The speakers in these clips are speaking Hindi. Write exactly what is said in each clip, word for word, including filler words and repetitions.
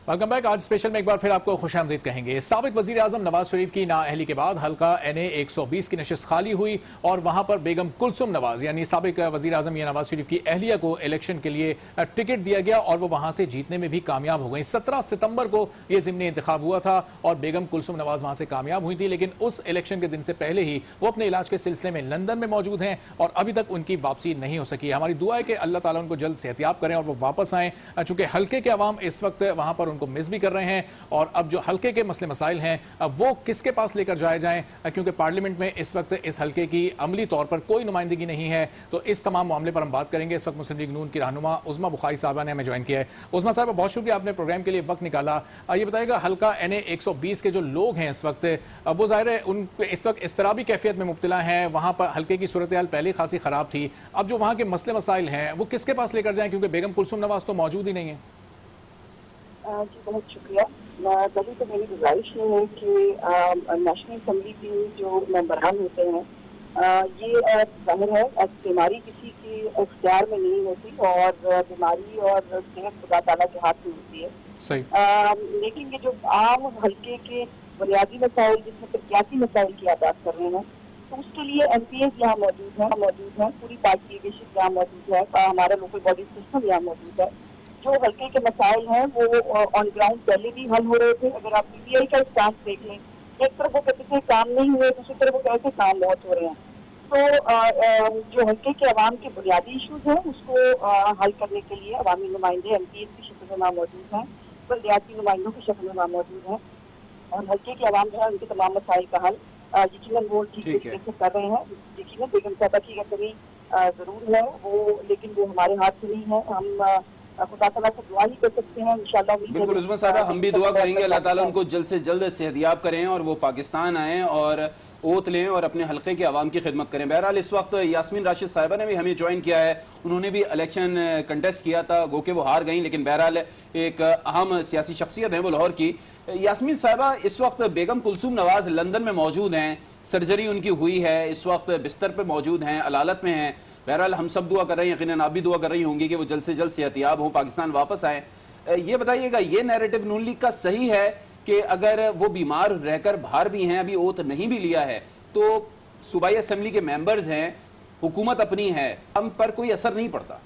Welcome back. आज स्पेशल में एक बार फिर आपको खुशामदीद कहेंगे। साबिक वजीर आजम नवाज शरीफ की नाअहली के बाद हल्का एन ए एक सौ बीस की नशिस्त खाली हुई और वहां पर बेगम कुलसुम नवाज यानी साबिक वजीर आजम या नवाज शरीफ की अहलिया को इलेक्शन के लिए टिकट दिया गया और वो वहां से जीतने में भी कामयाब हो गई। सत्रह सितंबर को यह ज़िमनी इंतखाब हुआ था और बेगम कुलसुम नवाज वहां से कामयाब हुई थी, लेकिन उस इलेक्शन के दिन से पहले ही वो अपने इलाज के सिलसिले में लंदन में मौजूद हैं और अभी तक उनकी वापसी नहीं हो सकी। हमारी दुआ है कि अल्लाह ताला उनको जल्द सेहतियाब करें और वो वापस आएँ, चूंकि हल्के के अवाम इस वक्त वहां पर उनको मिस भी कर रहे हैं और अब जो हल्के के मसले मसाइल हैं अब वो किसके पास लेकर जाए जाएं, क्योंकि पार्लियामेंट में इस वक्त इस हल्के की अमली तौर पर कोई नुमाइंदगी नहीं है। तो इस तमाम मामले पर हम बात करेंगे। इस वक्त मुस्लिम लीग नून की रहनुमा उज़मा बुखारी साहबा ने हमें ज्वाइन किया है। उज़मा साहब, बहुत शुक्रिया, आपने प्रोग्राम के लिए वक्त निकाला। ये बताइएगा, हल्का एन ए एक सौ बीस के जो लोग हैं इस वक्त, वो जाहिर है उन इस वक्त इस्तराबी कैफियत में मुब्तला हैं। वहां पर हल्के की सूरत हाल पहले खासी खराब थी। अब जो वहां के मसले मसाइल हैं वो किसके पास लेकर जाएं, क्योंकि बेगम कुलसुम नवाज तो मौजूद ही नहीं है। जी बहुत शुक्रिया। पहले तो मेरी गुजारिश ये है कि नेशनल असम्बली के जो मेंबरान होते हैं, आ, ये जाहिर है बीमारी किसी की इख्तियार में नहीं होती और बीमारी और सेहत खुदा ताला के हाथ में होती है। सही। आ, लेकिन ये जो आम हल्के के बुनियादी मसाइल जिसमें प्रत्याशी मसाइल की आप बात कर रहे हैं, तो उसके लिए एम पी एज यहाँ मौजूद है मौजूद है पूरी पार्टी लीडरशिप यहाँ मौजूद है, हमारा लोकल बॉडी सिस्टम यहाँ मौजूद है। जो हल्के के मसाइल हैं वो ऑन ग्राउंड पहले भी हल हो रहे थे। अगर आप पी टी आई का स्टांस देख लें, एक तरफ वो कहते थे काम नहीं हुए, दूसरी तरफ वो कहते काम बहुत हो रहे हैं। तो आ, आ, जो हल्के के अवाम के बुनियादी इशूज हैं उसको आ, हल करने के लिए अवामी नुमाइंदे एम पी एस की शक्ल में वहाँ मौजूद हैं, बल्दियाती नुमाइंदों की शक्ल में वहाँ मौजूद हैं और हल्के के अवाम जो है उनके तमाम मसाइल का हल यकीनन वो ठीक तरीके से कर रहे हैं। यकीनन बेगम साहबा की कमी जरूर है वो, लेकिन वो हमारे हाथ से नहीं है। हम खुदा ताला से दुआ ही कर सकते हैं इंशाल्लाह। बिल्कुल उज़मा साहबा, हम भी दुआ करेंगे अल्लाह ताला उनको जल्द से जल्द सेहतियाब करें और वो पाकिस्तान आएँ और ओत लें और अपने हल्के के अवाम की खिदमत करें। बहरहाल इस वक्त यास्मीन राशिद साहिबा ने भी हमें ज्वाइन किया है। उन्होंने भी इलेक्शन कंटेस्ट किया था, गो के वो हार गई, लेकिन बहरहाल एक अहम सियासी शख्सियत है वो लाहौर की। यास्मीन साहिबा, इस वक्त बेगम कुलसुम नवाज लंदन में मौजूद हैं, सर्जरी उनकी हुई है, इस वक्त बिस्तर पर मौजूद हैं, अदालत में हैं। बहरहाल हम सब दुआ कर रहे हैं, यकीनन आप भी दुआ कर रही होंगी कि वो जल्द से जल्द सेहतियाब हों, पाकिस्तान वापस आएँ। ये बताइएगा, ये नैरेटिव नून लीग का सही है कि अगर वो बीमार रहकर बाहर भी हैं, अभी ओत नहीं भी लिया है, तो सूबाई असेंबली के मेंबर्स हैं, हुकूमत अपनी है, हम पर कोई असर नहीं पड़ता?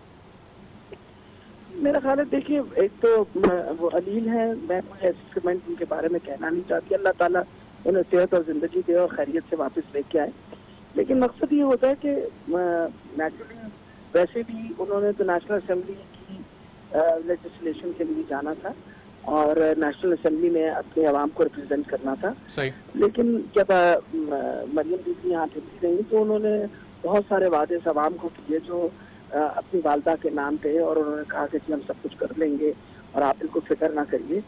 मेरा ख्याल है, देखिए, एक तो वो अलील है, मैं कोई ऐसे कमेंट उनके बारे में कहना नहीं चाहती। अल्लाह ताला उन्हें सेहत और जिंदगी दे और खैरियत से वापस लेके आए। लेकिन मकसद ये होता है कि नेचुरली वैसे भी उन्होंने तो नेशनल असेंबली की लेजिस्लेशन के लिए जाना था और नेशनल असेंबली में अपने आवाम को रिप्रेजेंट करना था। सही। लेकिन जब मरियम बीबी यहाँ चलती रही तो उन्होंने बहुत सारे वादे आवाम को किए जो आ, अपनी वालदा के नाम थे और उन्होंने कहा कि हम सब कुछ कर लेंगे और आप बिल्कुल फिक्र ना करिए,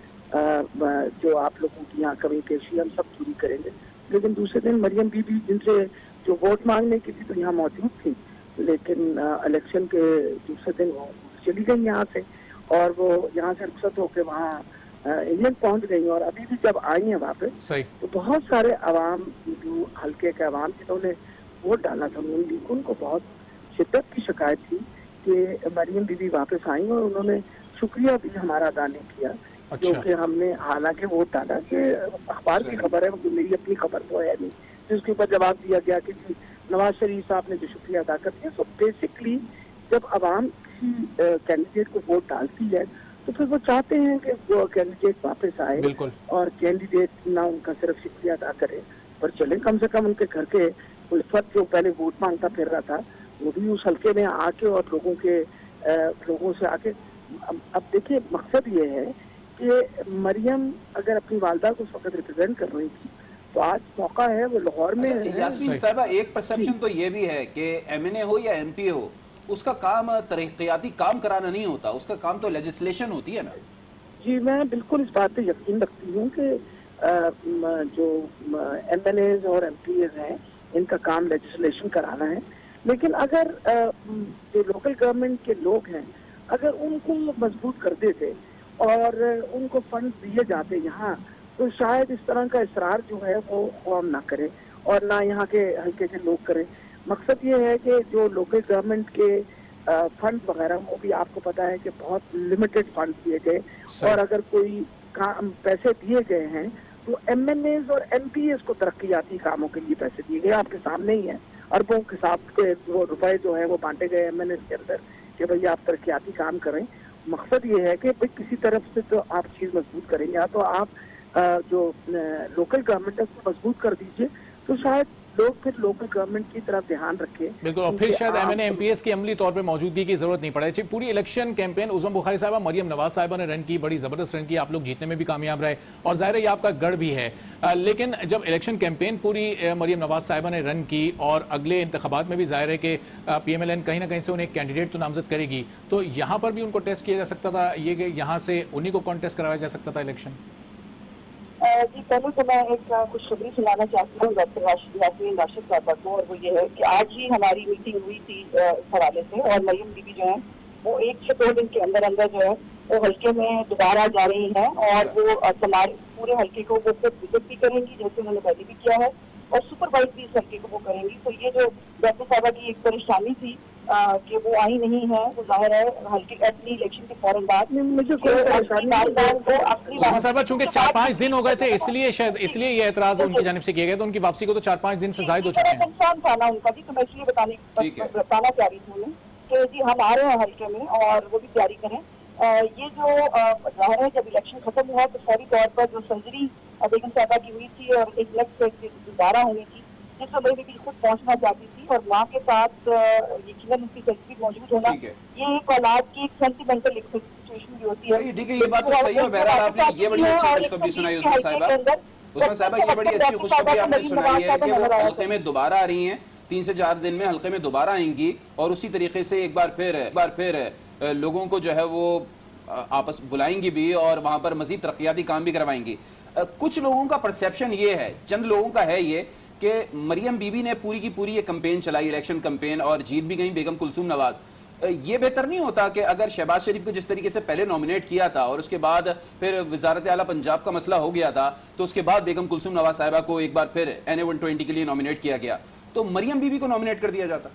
जो आप लोगों की यहाँ कमी पेशी हम सब पूरी करेंगे। लेकिन दूसरे दिन मरियम बीबी जिनसे जो वोट मांगने की थी तो यहाँ मौजूद थी, लेकिन इलेक्शन के दूसरे दिन वो चली गई यहाँ से और वो यहाँ से रुखसत होकर वहाँ इंग्लैंड पहुँच गई और अभी भी जब आई हैं वापस तो बहुत सारे अवाम जो हल्के के अवाम जिन्होंने वोट डाला था नून लीग, उनको बहुत शिद्दत की शिकायत थी कि मरियम बीबी वापस आई और उन्होंने शुक्रिया भी हमारा अदा नहीं किया। अच्छा। जो कि हमने हालांकि वोट डाला कि अखबार की खबर है, मेरी अपनी खबर तो है नहीं, जिसके ऊपर जवाब दिया गया कि नवाज शरीफ साहब ने जो शुक्रिया अदा कर दिया। तो बेसिकली जब आवाम किसी कैंडिडेट को वोट डालती है तो फिर वो चाहते हैं कि वो कैंडिडेट वापस आए और कैंडिडेट ना उनका सिर्फ शुक्रिया अदा करे पर चले, कम से कम उनके घर के उस वक्त जो पहले वोट मांगता फिर रहा था वो भी उस हल्के में आके और लोगों के आ, लोगों से आके। अब देखिए, मकसद ये है कि मरियम अगर अपनी वालदा को उस वक्त रिप्रेजेंट कर रही थी तो आज मौका है वो लाहौर में। अच्छा, यास्मीन साहिबा, एक परसेप्शन तो ये भी है कि एम एन ए हो या एम पी ए हो, उसका काम तरक्याती काम कराना नहीं होता, उसका काम तो लेजिस्लेशन होती है ना। जी, मैं बिल्कुल इस बात पे यकीन रखती हूँ कि जो एम एन एज और एम पी एज हैं इनका काम लेजिस्लेशन कराना है। लेकिन अगर जो लोकल गवर्नमेंट के लोग हैं अगर उनको मजबूत कर देते और उनको फंड दिए जाते यहाँ, तो शायद इस तरह का इसरार जो है वो कौम ना करे और ना यहाँ के हल्के के लोग करें। मकसद ये है कि जो लोकल गवर्नमेंट के फंड वगैरह वो भी आपको पता है कि बहुत लिमिटेड फंड दिए गए और अगर कोई काम पैसे दिए गए हैं तो एम एन एज और एम पी एस को तरक्याती कामों के लिए पैसे दिए गए, आपके सामने ही है। अरबों के हिसाब के वो रुपए जो है वो बांटे गए एम एन एस के अंदर कि भाई आप तरक्याती काम करें। मकसद ये है कि भाई किसी तरफ से तो आप चीज़ मजबूत करेंगे, या तो आप आ, जो लोकल गवर्नमेंट है उसको मजबूत कर दीजिए, तो शायद लोग फिर लोकल गवर्नमेंट की तरफ ध्यान रखें। बिल्कुल, और फिर शायद M N A M P S की अमली तौर पे मौजूदगी की जरूरत नहीं पड़े। पूरी इलेक्शन कैंपेन उज़मा बुखारी साहबा, मरियम नवाज साहिबा ने रन की, बड़ी जबरदस्त रन की, आप लोग जीतने में भी कामयाब रहे और जाहिर है ये आपका गढ़ भी है। आ, लेकिन जब इलेक्शन कैंपेन पूरी मरियम नवाज साहिबा ने रन की और अगले इंतखाबात में भी जाहिर है कि पी एम एल एन कहीं ना कहीं से उन्हें एक कैंडिडेट तो नामजद करेगी, तो यहाँ पर भी उनको टेस्ट किया जा सकता था, ये कि यहाँ से उन्हीं को कॉन्टेस्ट कराया जा सकता था इलेक्शन। जी, पहले तो मैं एक खुशखबरी सुनाना चाहती हूँ डॉक्टर यास्मीन राशिद साहबा को, और वो ये है कि आज ही हमारी मीटिंग हुई थी इस हवाले से, और मरियम बीबी जो है वो एक से दो दिन के अंदर अंदर जो है वो हल्के में दोबारा जा रही हैं, और वो हमारे पूरे हल्के को वो फिर विजिट भी करेंगी जैसे उन्होंने पहले भी किया है, और सुपरवाइज भी इस हल्के को वो करेंगी। तो ये जो डॉक्टर साहबा की एक परेशानी थी कि वो आई नहीं है, वो जाहिर है हल्के अपनी इलेक्शन के फौरन बाद मुझे साहबा चूंकि चार पांच दिन हो गए थे इसलिए शायद इसलिए ये एतराज उनकी जानिब से किया गया, तो उनकी वापसी को तो चार पांच दिन से जायद हो चुके हैं। नुकसान था ना उनका भी, तो मैं इसलिए बताने बताना चाह रही थी उन्हें कि जी हम आ रहे हैं हल्के में और वो भी तैयारी करें। ये जो जाहिर है जब इलेक्शन खत्म हुआ तो फौरी तौर पर जो सर्जरी बेगम साहबा की हुई थी और एक लेग दोबारा हुई थी, जिसमें मैं भी खुद पहुंचना चाहती थी, और माँ के साथ यकीनन उसकी सर्जरी मौजूद होना ये एक औलाद की एक सेंटिमेंटल सिचुएशन भी होती है। ठीक है, ये बात तो सही है। बहरहाल आपने ये बड़ी अच्छी खुशखबरी सुनाई उस्मा साहिबा, उस्मा साहिबा ये बड़ी अच्छी खुशखबरी आपने सुनाई है कि वो हल्के में दोबारा आ रही हैं, तीन से चार दिन में हल्के में दोबारा आएंगी, और उसी तरीके से एक बार फिर एक बार फिर लोगों को जो है वो आपस बुलाएंगी भी और वहां पर मजीद तरक्याती काम भी करवाएंगी। कुछ लोगों का परसेप्शन ये है, चंद लोगों का है ये कि मरियम बीबी ने पूरी की पूरी ये कैंपेन चलाई, इलेक्शन कैंपेन, और जीत भी गई बेगम कुलसूम नवाज। ये बेहतर नहीं होता कि अगर शहबाज शरीफ को जिस तरीके से पहले नॉमिनेट किया था और उसके बाद फिर वजारत आला पंजाब का मसला हो गया था, तो उसके बाद बेगम कुलसूम नवाज साहिबा को एक बार फिर एन ए वन ट्वेंटी के लिए नॉमिनेट किया गया, तो मरियम बीबी को नॉमिनेट कर दिया जाता?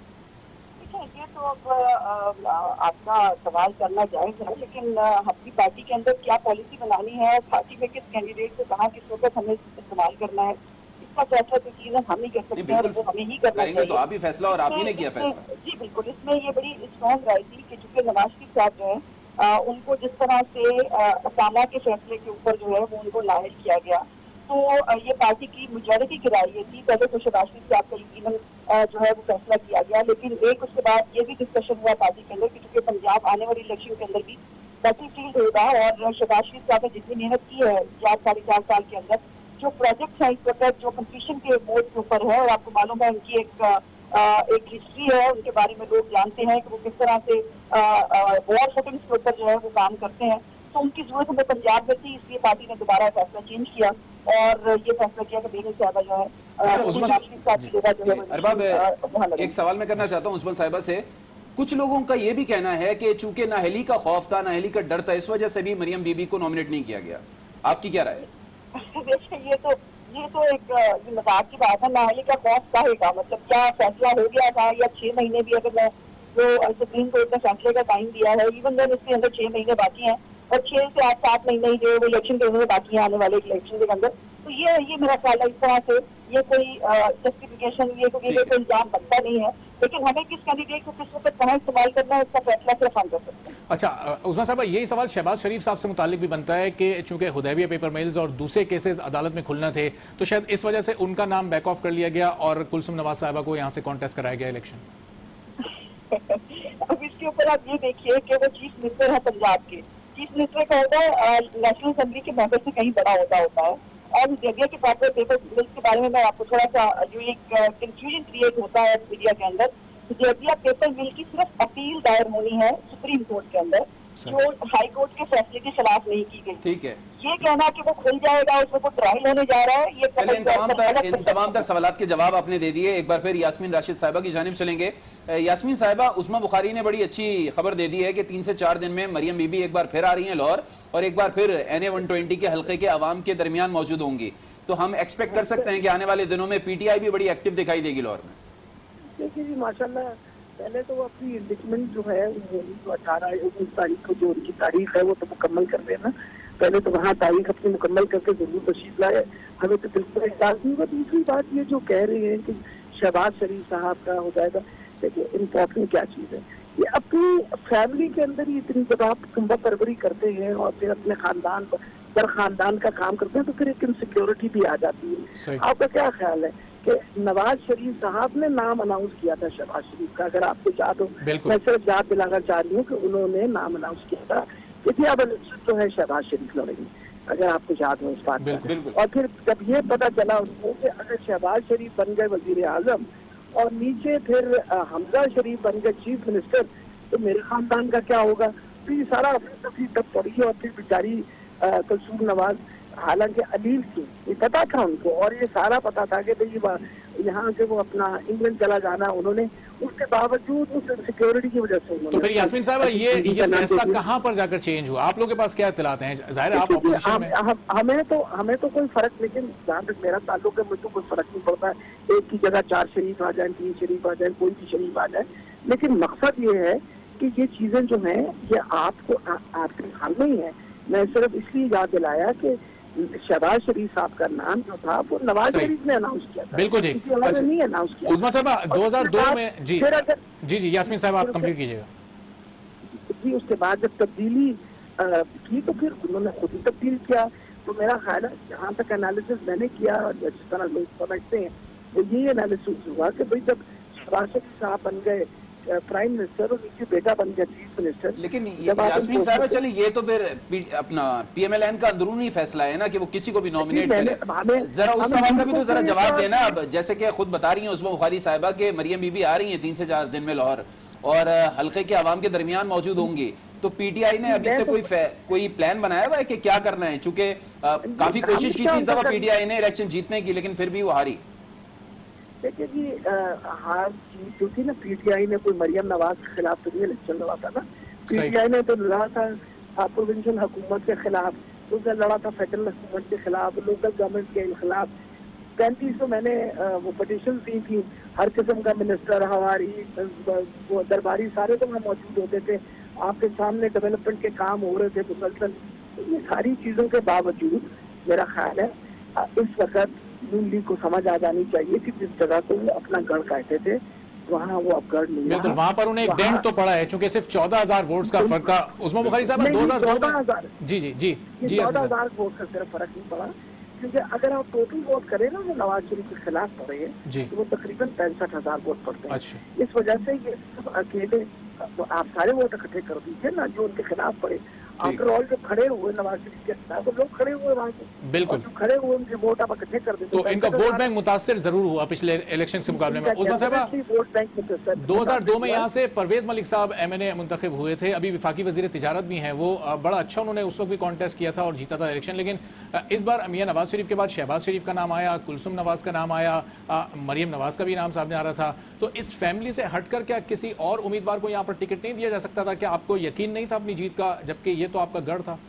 ये तो अब आपका सवाल करना जायज है, लेकिन अपनी पार्टी के अंदर क्या पॉलिसी बनानी है, पार्टी में किस कैंडिडेट को कहाँ किस वक्त हमें इस्तेमाल करना है, इसका फैसला तो चीजें हम ही कर सकते हैं, वो हमें ही करना चाहिए। तो आप ही फैसला और आप ही ने किया फैसला। जी बिल्कुल, इसमें ये बड़ी स्ट्रॉन्ग राय थी कि चूंकि नवाज शरीफ साहब जो है उनको जिस तरह से असामा के फैसले के ऊपर जो है वो उनको लाहिल किया गया, तो ये पार्टी की मेजॉरिटी की राय ये थी। पहले तो शहबाज शरीफ साहब का यकीनन जो है वो फैसला किया गया, लेकिन एक उसके बाद ये भी डिस्कशन हुआ पार्टी के अंदर कि चूंकि पंजाब आने वाली इलेक्शन के अंदर भी बैटल फील्ड होगा, और शहबाज शरीफ साहब ने जितनी मेहनत की है चार साढ़े चार साल के अंदर, जो प्रोजेक्ट है इस वक्त जो कंप्लीशन के मोड के ऊपर है, और आपको मालूम है उनकी एक आ, एक हिस्ट्री है, उनके बारे में लोग जानते हैं कि वो किस तरह से वॉर फुटिंग्स के ऊपर जो है वो काम करते हैं, तो उनकी जरूरत हमें पंजाब में थी, इसलिए पार्टी ने दोबारा फैसला चेंज किया और ये फैसला किया कि बेगम साहिबा जो है अरबाब, एक सवाल मैं करना चाहता हूँ उस्मा साहिबा से। कुछ लोगों का ये भी कहना है कि चूंकि नाहली का खौफ था, नाहली का डर था, इस वजह से भी मरियम बीबी को नॉमिनेट नहीं किया गया। आपकी क्या राय है? देखिए, ये तो ये तो एक मजाक की बात है। नाहली का खौफ कहेगा, मतलब क्या फैसला हो गया था, या छह महीने भी अगर मैं जो सुप्रीम कोर्ट ने फैसले का टाइम दिया है, इवन देन इसके अंदर छह महीने बाकी हैं, और छह से आठ सात महीने ही जो है वो इलेक्शन के अंदर बाकी है, आने वाले इलेक्शन के अंदर, तो ये ये मेरा ख्याल है इस तरह से ये कोई जस्टिफिकेशन ये कोई इल्जाम बनता नहीं है, लेकिन हमें किस कैंडिडेट को किस वक्त कहाँ इस्तेमाल करना है इसका फैसला सिर्फ हम कर सकते हैं। अच्छा उस्मा साहब, यही सवाल शहबाज शरीफ साहब से मुतालिक भी बनता है कि चूंकि हुदैबिया पेपर मिल्स और दूसरे केसेस अदालत में खुलना थे, तो शायद इस वजह से उनका नाम बैक ऑफ कर लिया गया और कुलसूम नवाज साहिबा को यहाँ से कॉन्टेस्ट कराया गया इलेक्शन। अब इसके ऊपर आप ये देखिए कि वो चीफ मिनिस्टर है पंजाब के, चीफ मिनिस्टर का होता है नेशनल असेंबली के मेंबर से कहीं बड़ा होता होता है, और हुदैबिया के पेपर पेपर मिल्स के बारे में मैं आपको थोड़ा सा जो एक कंफ्यूजन क्रिएट होता है मीडिया के अंदर, हुदैबिया पेपर मिल की सिर्फ अपील दायर होनी है सुप्रीम कोर्ट के अंदर, जो हाई कोर्ट के फैसले के खिलाफ नहीं की गई। ठीक है, ये कहना कि वो खुल जाएगा, उसमें कोई ट्रायल होने जा रहा है, ये इन तमाम तर इन तमाम तर सवालात के जवाब आपने दे दिए। एक बार फिर यास्मीन राशिद साहिबा की जानिब चलेंगे। यास्मीन साहिबा, उस्मा बुखारी ने बड़ी अच्छी खबर दे दी है कि तीन से चार दिन में मरियम बीबी एक बार फिर आ रही हैं लाहौर, और एक बार फिर एन ए वन ट्वेंटी के हल्के के अवाम के दरमियान मौजूद होंगी, तो हम एक्सपेक्ट कर सकते हैं कि आने वाले दिनों में पी टी आई भी बड़ी एक्टिव दिखाई देगी लाहौर में। देखिए जी, माशाल्लाह, पहले तो वो अपनी इंडिकमेंट जो है जो अठारह उन्नीस तारीख को जो उनकी तारीख है वो तो मुकम्मल कर देना, पहले तो वहाँ तारीख अपनी मुकम्मल करके जरूर तशरीफ लाए, हमें तो बिल्कुल एहसास नहीं होगा। दूसरी बात ये जो कह रहे हैं कि शहबाज शरीफ साहब का हो जाएगा, देखिए इम्पोर्टेंट क्या चीज़ है, ये अपनी फैमिली के अंदर ही इतनी जब आप कुंभा परवरी करते हैं और फिर अपने खानदान पर खानदान का काम करते हैं तो फिर एक इनसिक्योरिटी भी आ जाती है। आपका क्या ख्याल है कि नवाज शरीफ साहब ने नाम अनाउंस किया था शहबाज शरीफ का, अगर आपको याद हो, मैं सिर्फ याद दिलाना चाह रही हूँ कि उन्होंने नाम अनाउंस किया था कि अब इलेक्शन जो है शहबाज शरीफ लड़ेंगे, अगर आपको याद हो इस बात में। और फिर जब ये पता चला उनको कि अगर शहबाज शरीफ बन गए वजीर आजम और नीचे फिर हमजा शरीफ बन गए चीफ मिनिस्टर, तो मेरे खानदान का क्या होगा। तो ये सारा अपनी तफरी तब पड़ी और फिर बेचारी कुलसूम नवाज, हालांकि अलील थी, ये पता था उनको और ये सारा पता था कि भाई यहाँ से वो अपना इंग्लैंड चला जाना, उन्होंने उसके बावजूद उस सिक्योरिटी की वजह से। तो फिर यास्मीन साहब ये ये फैसला कहाँ पर जाकर चेंज हुआ, आप लोगों के पास क्या इत्तलात हैं? जाहिर है आप ऑपोजिशन में। हम, हमें तो हमें तो कोई फर्क, लेकिन जहाँ तक मेरा ताल्लुक है मुझे तो कोई फर्क नहीं पड़ता है, एक की जगह चार शरीफ आ जाए, तीन शरीफ आ जाए, कोई भी शरीफ आ जाए, लेकिन मकसद ये है कि ये चीजें जो हैं ये आपको आपके हाल में ही है। मैं सिर्फ इसलिए याद दिलाया कि शहबाज शरीफ साहब का नाम जो था वो नवाज शरीफ ने अनाउंस किया था, बिल्कुल जी, अच्छा। नहीं अनाउंस किया। उस्मा साहब दो हज़ार दो में जी जी जी यास्मीन साहब आप कंप्लीट कीजिएगा जी। उसके बाद जब तब्दीली की तो फिर उन्होंने खुद ही तब्दील किया। तो मेरा ख्याल है जहाँ तक एनालिसिस मैंने किया और जिस तरह लोग समझते हैं वो ये एनालिसिस हुआ कि भाई जब शहबाज शरीफ साहब बन गए प्राइम मिनिस्टर और नीचे बेटा बन गया चीफ मिनिस्टर। लेकिन यास्मीन साहब चलिए ये तो फिर अपना पीएमएलएन का अंदरूनी फैसला है ना कि वो किसी को भी नॉमिनेट करे। जरा उस सवाल का भी तो जरा जवाब देना। अब जैसे कि खुद बता रही हैं उस्मा बुखारी साहिबा के मरियम बीबी आ रही हैं तीन से चार दिन में लाहौर और हल्के के आवाम के दरमियान मौजूद होंगी, तो पीटीआई ने अभी से कोई कोई प्लान बनाया हुआ है कि क्या करना है? चूंकि काफी कोशिश की थी इस दफा पीटीआई ने इलेक्शन जीतने की, लेकिन फिर भी वो हारी। देखिए जी, हार जीत जो थी ना, पीटीआई ने कोई मरियम नवाज के खिलाफ तो नहीं इलेक्शन लड़ा था ना, पीटीआई ने तो लड़ा था प्रोविंशियल हुकूमत के खिलाफ, उसने लड़ा था फेडरल हुकूमत के खिलाफ, लोकल गवर्नमेंट के खिलाफ। पैंतीस तो मैंने वो पटिशन दी थी, हर किस्म का मिनिस्टर हमारी वो दरबारी सारे तो वहाँ मौजूद होते थे, आपके सामने डेवलपमेंट के काम हो रहे थे मुसलसल। ये सारी चीज़ों के बावजूद मेरा ख्याल है इस वक्त नून लीग को समझ आ जानी चाहिए कि जिस जगह को वो अपना गढ़ कहते थे वहाँ वो अब गढ़ नहीं रहा। वहाँ पर उन्हें एक डेंट तो पड़ा है, चूंकि सिर्फ चौदह हजार वोट्स का फर्क था। उस्मा बुखारी साहब दो हजार दो जी जी जी जी चौदह हजार वोट का सिर्फ फर्क नहीं पड़ा, क्योंकि अगर आप टोटल वोट करें ना जो नवाज शरीफ के खिलाफ पड़े हैं तो वो तकरीबन पैंसठ हजार वोट पड़ते हैं। इस वजह से ये सब अकेले तो आप सारे वोट इकट्ठे कर दीजिए ना जो उनके खिलाफ पड़े। आफ्टर ऑल जो खड़े हुए नवाज शरीफ के खिलाफ लोग खड़े हुए वहाँ से, बिल्कुल जो खड़े हुए उनके वोट आप इकट्ठे कर देते तो इनका वोट बैंक मुतासिर जरूर हुआ पिछले इलेक्शन के मुकाबले में। उस्मा साहब वोट बैंक दो हजार दो में यहाँ से परवेज मलिक साहब एमएनए मुंतखब हुए थे, अभी विफाकी वजीर तिजारत भी हैं, वो बड़ा अच्छा उन्होंने उस वक्त भी कॉन्टेस्ट किया था और जीता था इलेक्शन। लेकिन इस बार मियां नवाज शरीफ के बाद शहबाज शरीफ का नाम आया, कुलसुम नवाज का नाम आया, मरियम नवाज का भी नाम सामने आ रहा था। तो इस फैमिली से हटकर क्या किसी और उम्मीदवार को यहाँ पर टिकट नहीं दिया जा सकता था? क्या आपको यकीन नहीं था अपनी जीत का, जबकि ये तो आपका गढ़ था?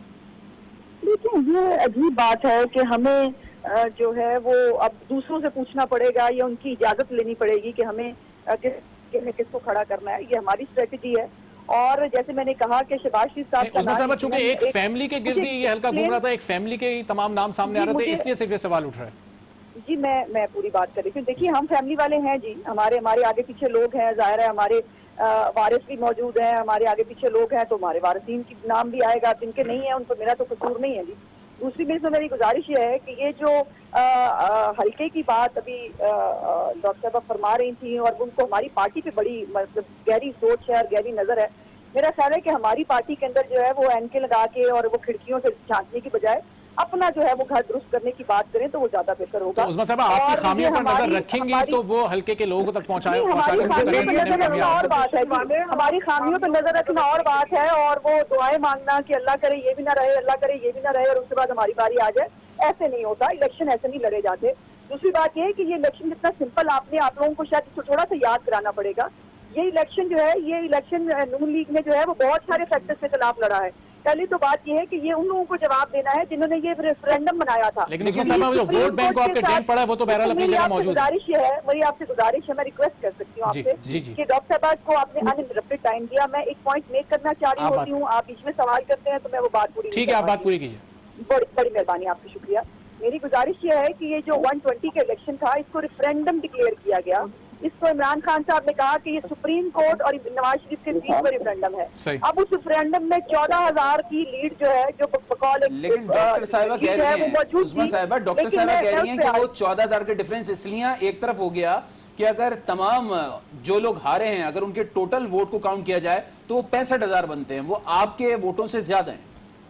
लेकिन ये अजीब बात है कि हमें जो है वो अब दूसरों से पूछना पड़ेगा या उनकी इजाजत लेनी पड़ेगी कि हमें किस किसको खड़ा करना है। ये हमारी स्ट्रेटेजी है। और जैसे मैंने कहा कि शहबाज शरीफ साहब चूंकि एक फैमिली के गिर्द ये हल्का घूम रहा था, एक फैमिली के तमाम नाम सामने आ रहे थे, इसलिए सिर्फ ये सवाल उठ रहा है। जी मैं मैं पूरी बात कर रही हूँ। देखिए हम फैमिली वाले हैं जी, हमारे हमारे आगे पीछे लोग हैं, जाहिर है हमारे वारिस भी मौजूद हैं, हमारे आगे पीछे लोग हैं, तो हमारे वारिसीन की नाम भी आएगा, जिनके नहीं है उन पर मेरा तो कसूर नहीं है जी। दूसरी मेरी तो मेरी गुजारिश ये है कि ये जो आ, आ, हल्के की बात अभी डॉक्टर साहब फरमा रही थी और उनको हमारी पार्टी पे बड़ी मतलब गहरी सोच है और गहरी नजर है। मेरा ख्याल है कि हमारी पार्टी के अंदर जो है वो एनके लगा के और वो खिड़कियों से झांकने की बजाय अपना जो है वो घर दुरुस्त करने की बात करें तो वो ज्यादा बेहतर होगा। तो उस्मा साहब आपकी खामियों पर नजर रखेंगी तो वो हल्के के लोगों तक पहुंचाए हमारी खामियों पर नजर रखना और बात है, हमारी खामियों पर नजर रखना और बात है, और वो दुआएं मांगना कि अल्लाह करे ये भी ना रहे, अल्लाह करे ये भी ना रहे और उसके बाद हमारी बारी आ जाए, ऐसे नहीं होता। इलेक्शन ऐसे नहीं लड़े जाते। दूसरी बात यह है कि ये इलेक्शन जितना सिंपल आपने आप लोगों को शायद थोड़ा सा याद कराना पड़ेगा। ये इलेक्शन जो है ये इलेक्शन नून लीग ने जो है वो बहुत सारे फैक्टर्स के खिलाफ लड़ा है। पहली तो बात यह है कि ये उन लोगों को जवाब देना है जिन्होंने ये रेफरेंडम बनाया था। लेकिन इसमें साहब जो वोट बैंक को आपके डेंट पड़ा है वो तो बहरहाल अपनी जगह मौजूद है। गुजारिश ये है, मेरी आपसे गुजारिश है, मैं रिक्वेस्ट कर सकती हूँ आपसे कि डॉक्टर साहब को आपने अनइंटरप्टेड टाइम दिया। मैं एक पॉइंट मेक करना चाह रही होती हूँ, आप बीच में सवाल करते हैं तो मैं वो बात पूरी ठीक है, आप बात पूरी कीजिए। बड़ी बड़ी मेहरबानी, आपकी शुक्रिया। मेरी गुजारिश ये है कि ये जो एक सौ बीस का इलेक्शन था, इसको रेफरेंडम डिक्लेयर किया गया। इसको इमरान खान साहब ने कहा कि ये सुप्रीम कोर्ट और नवाज शरीफ के बीच में रेफरेंडम है। अब उस रेफरेंडम में चौदह हजार की लीड जो है, जो बकौल, लेकिन डॉक्टर साहिबा कह रही हैं, उस्मा साहिबा डॉक्टर साहिबा कह रही हैं कि वो चौदह हजार का डिफरेंस इसलिए एक तरफ हो गया कि अगर तमाम जो लोग हारे हैं, अगर उनके टोटल वोट को काउंट किया जाए तो वो पैंसठ हजार बनते हैं, वो आपके वोटों से ज्यादा हैं।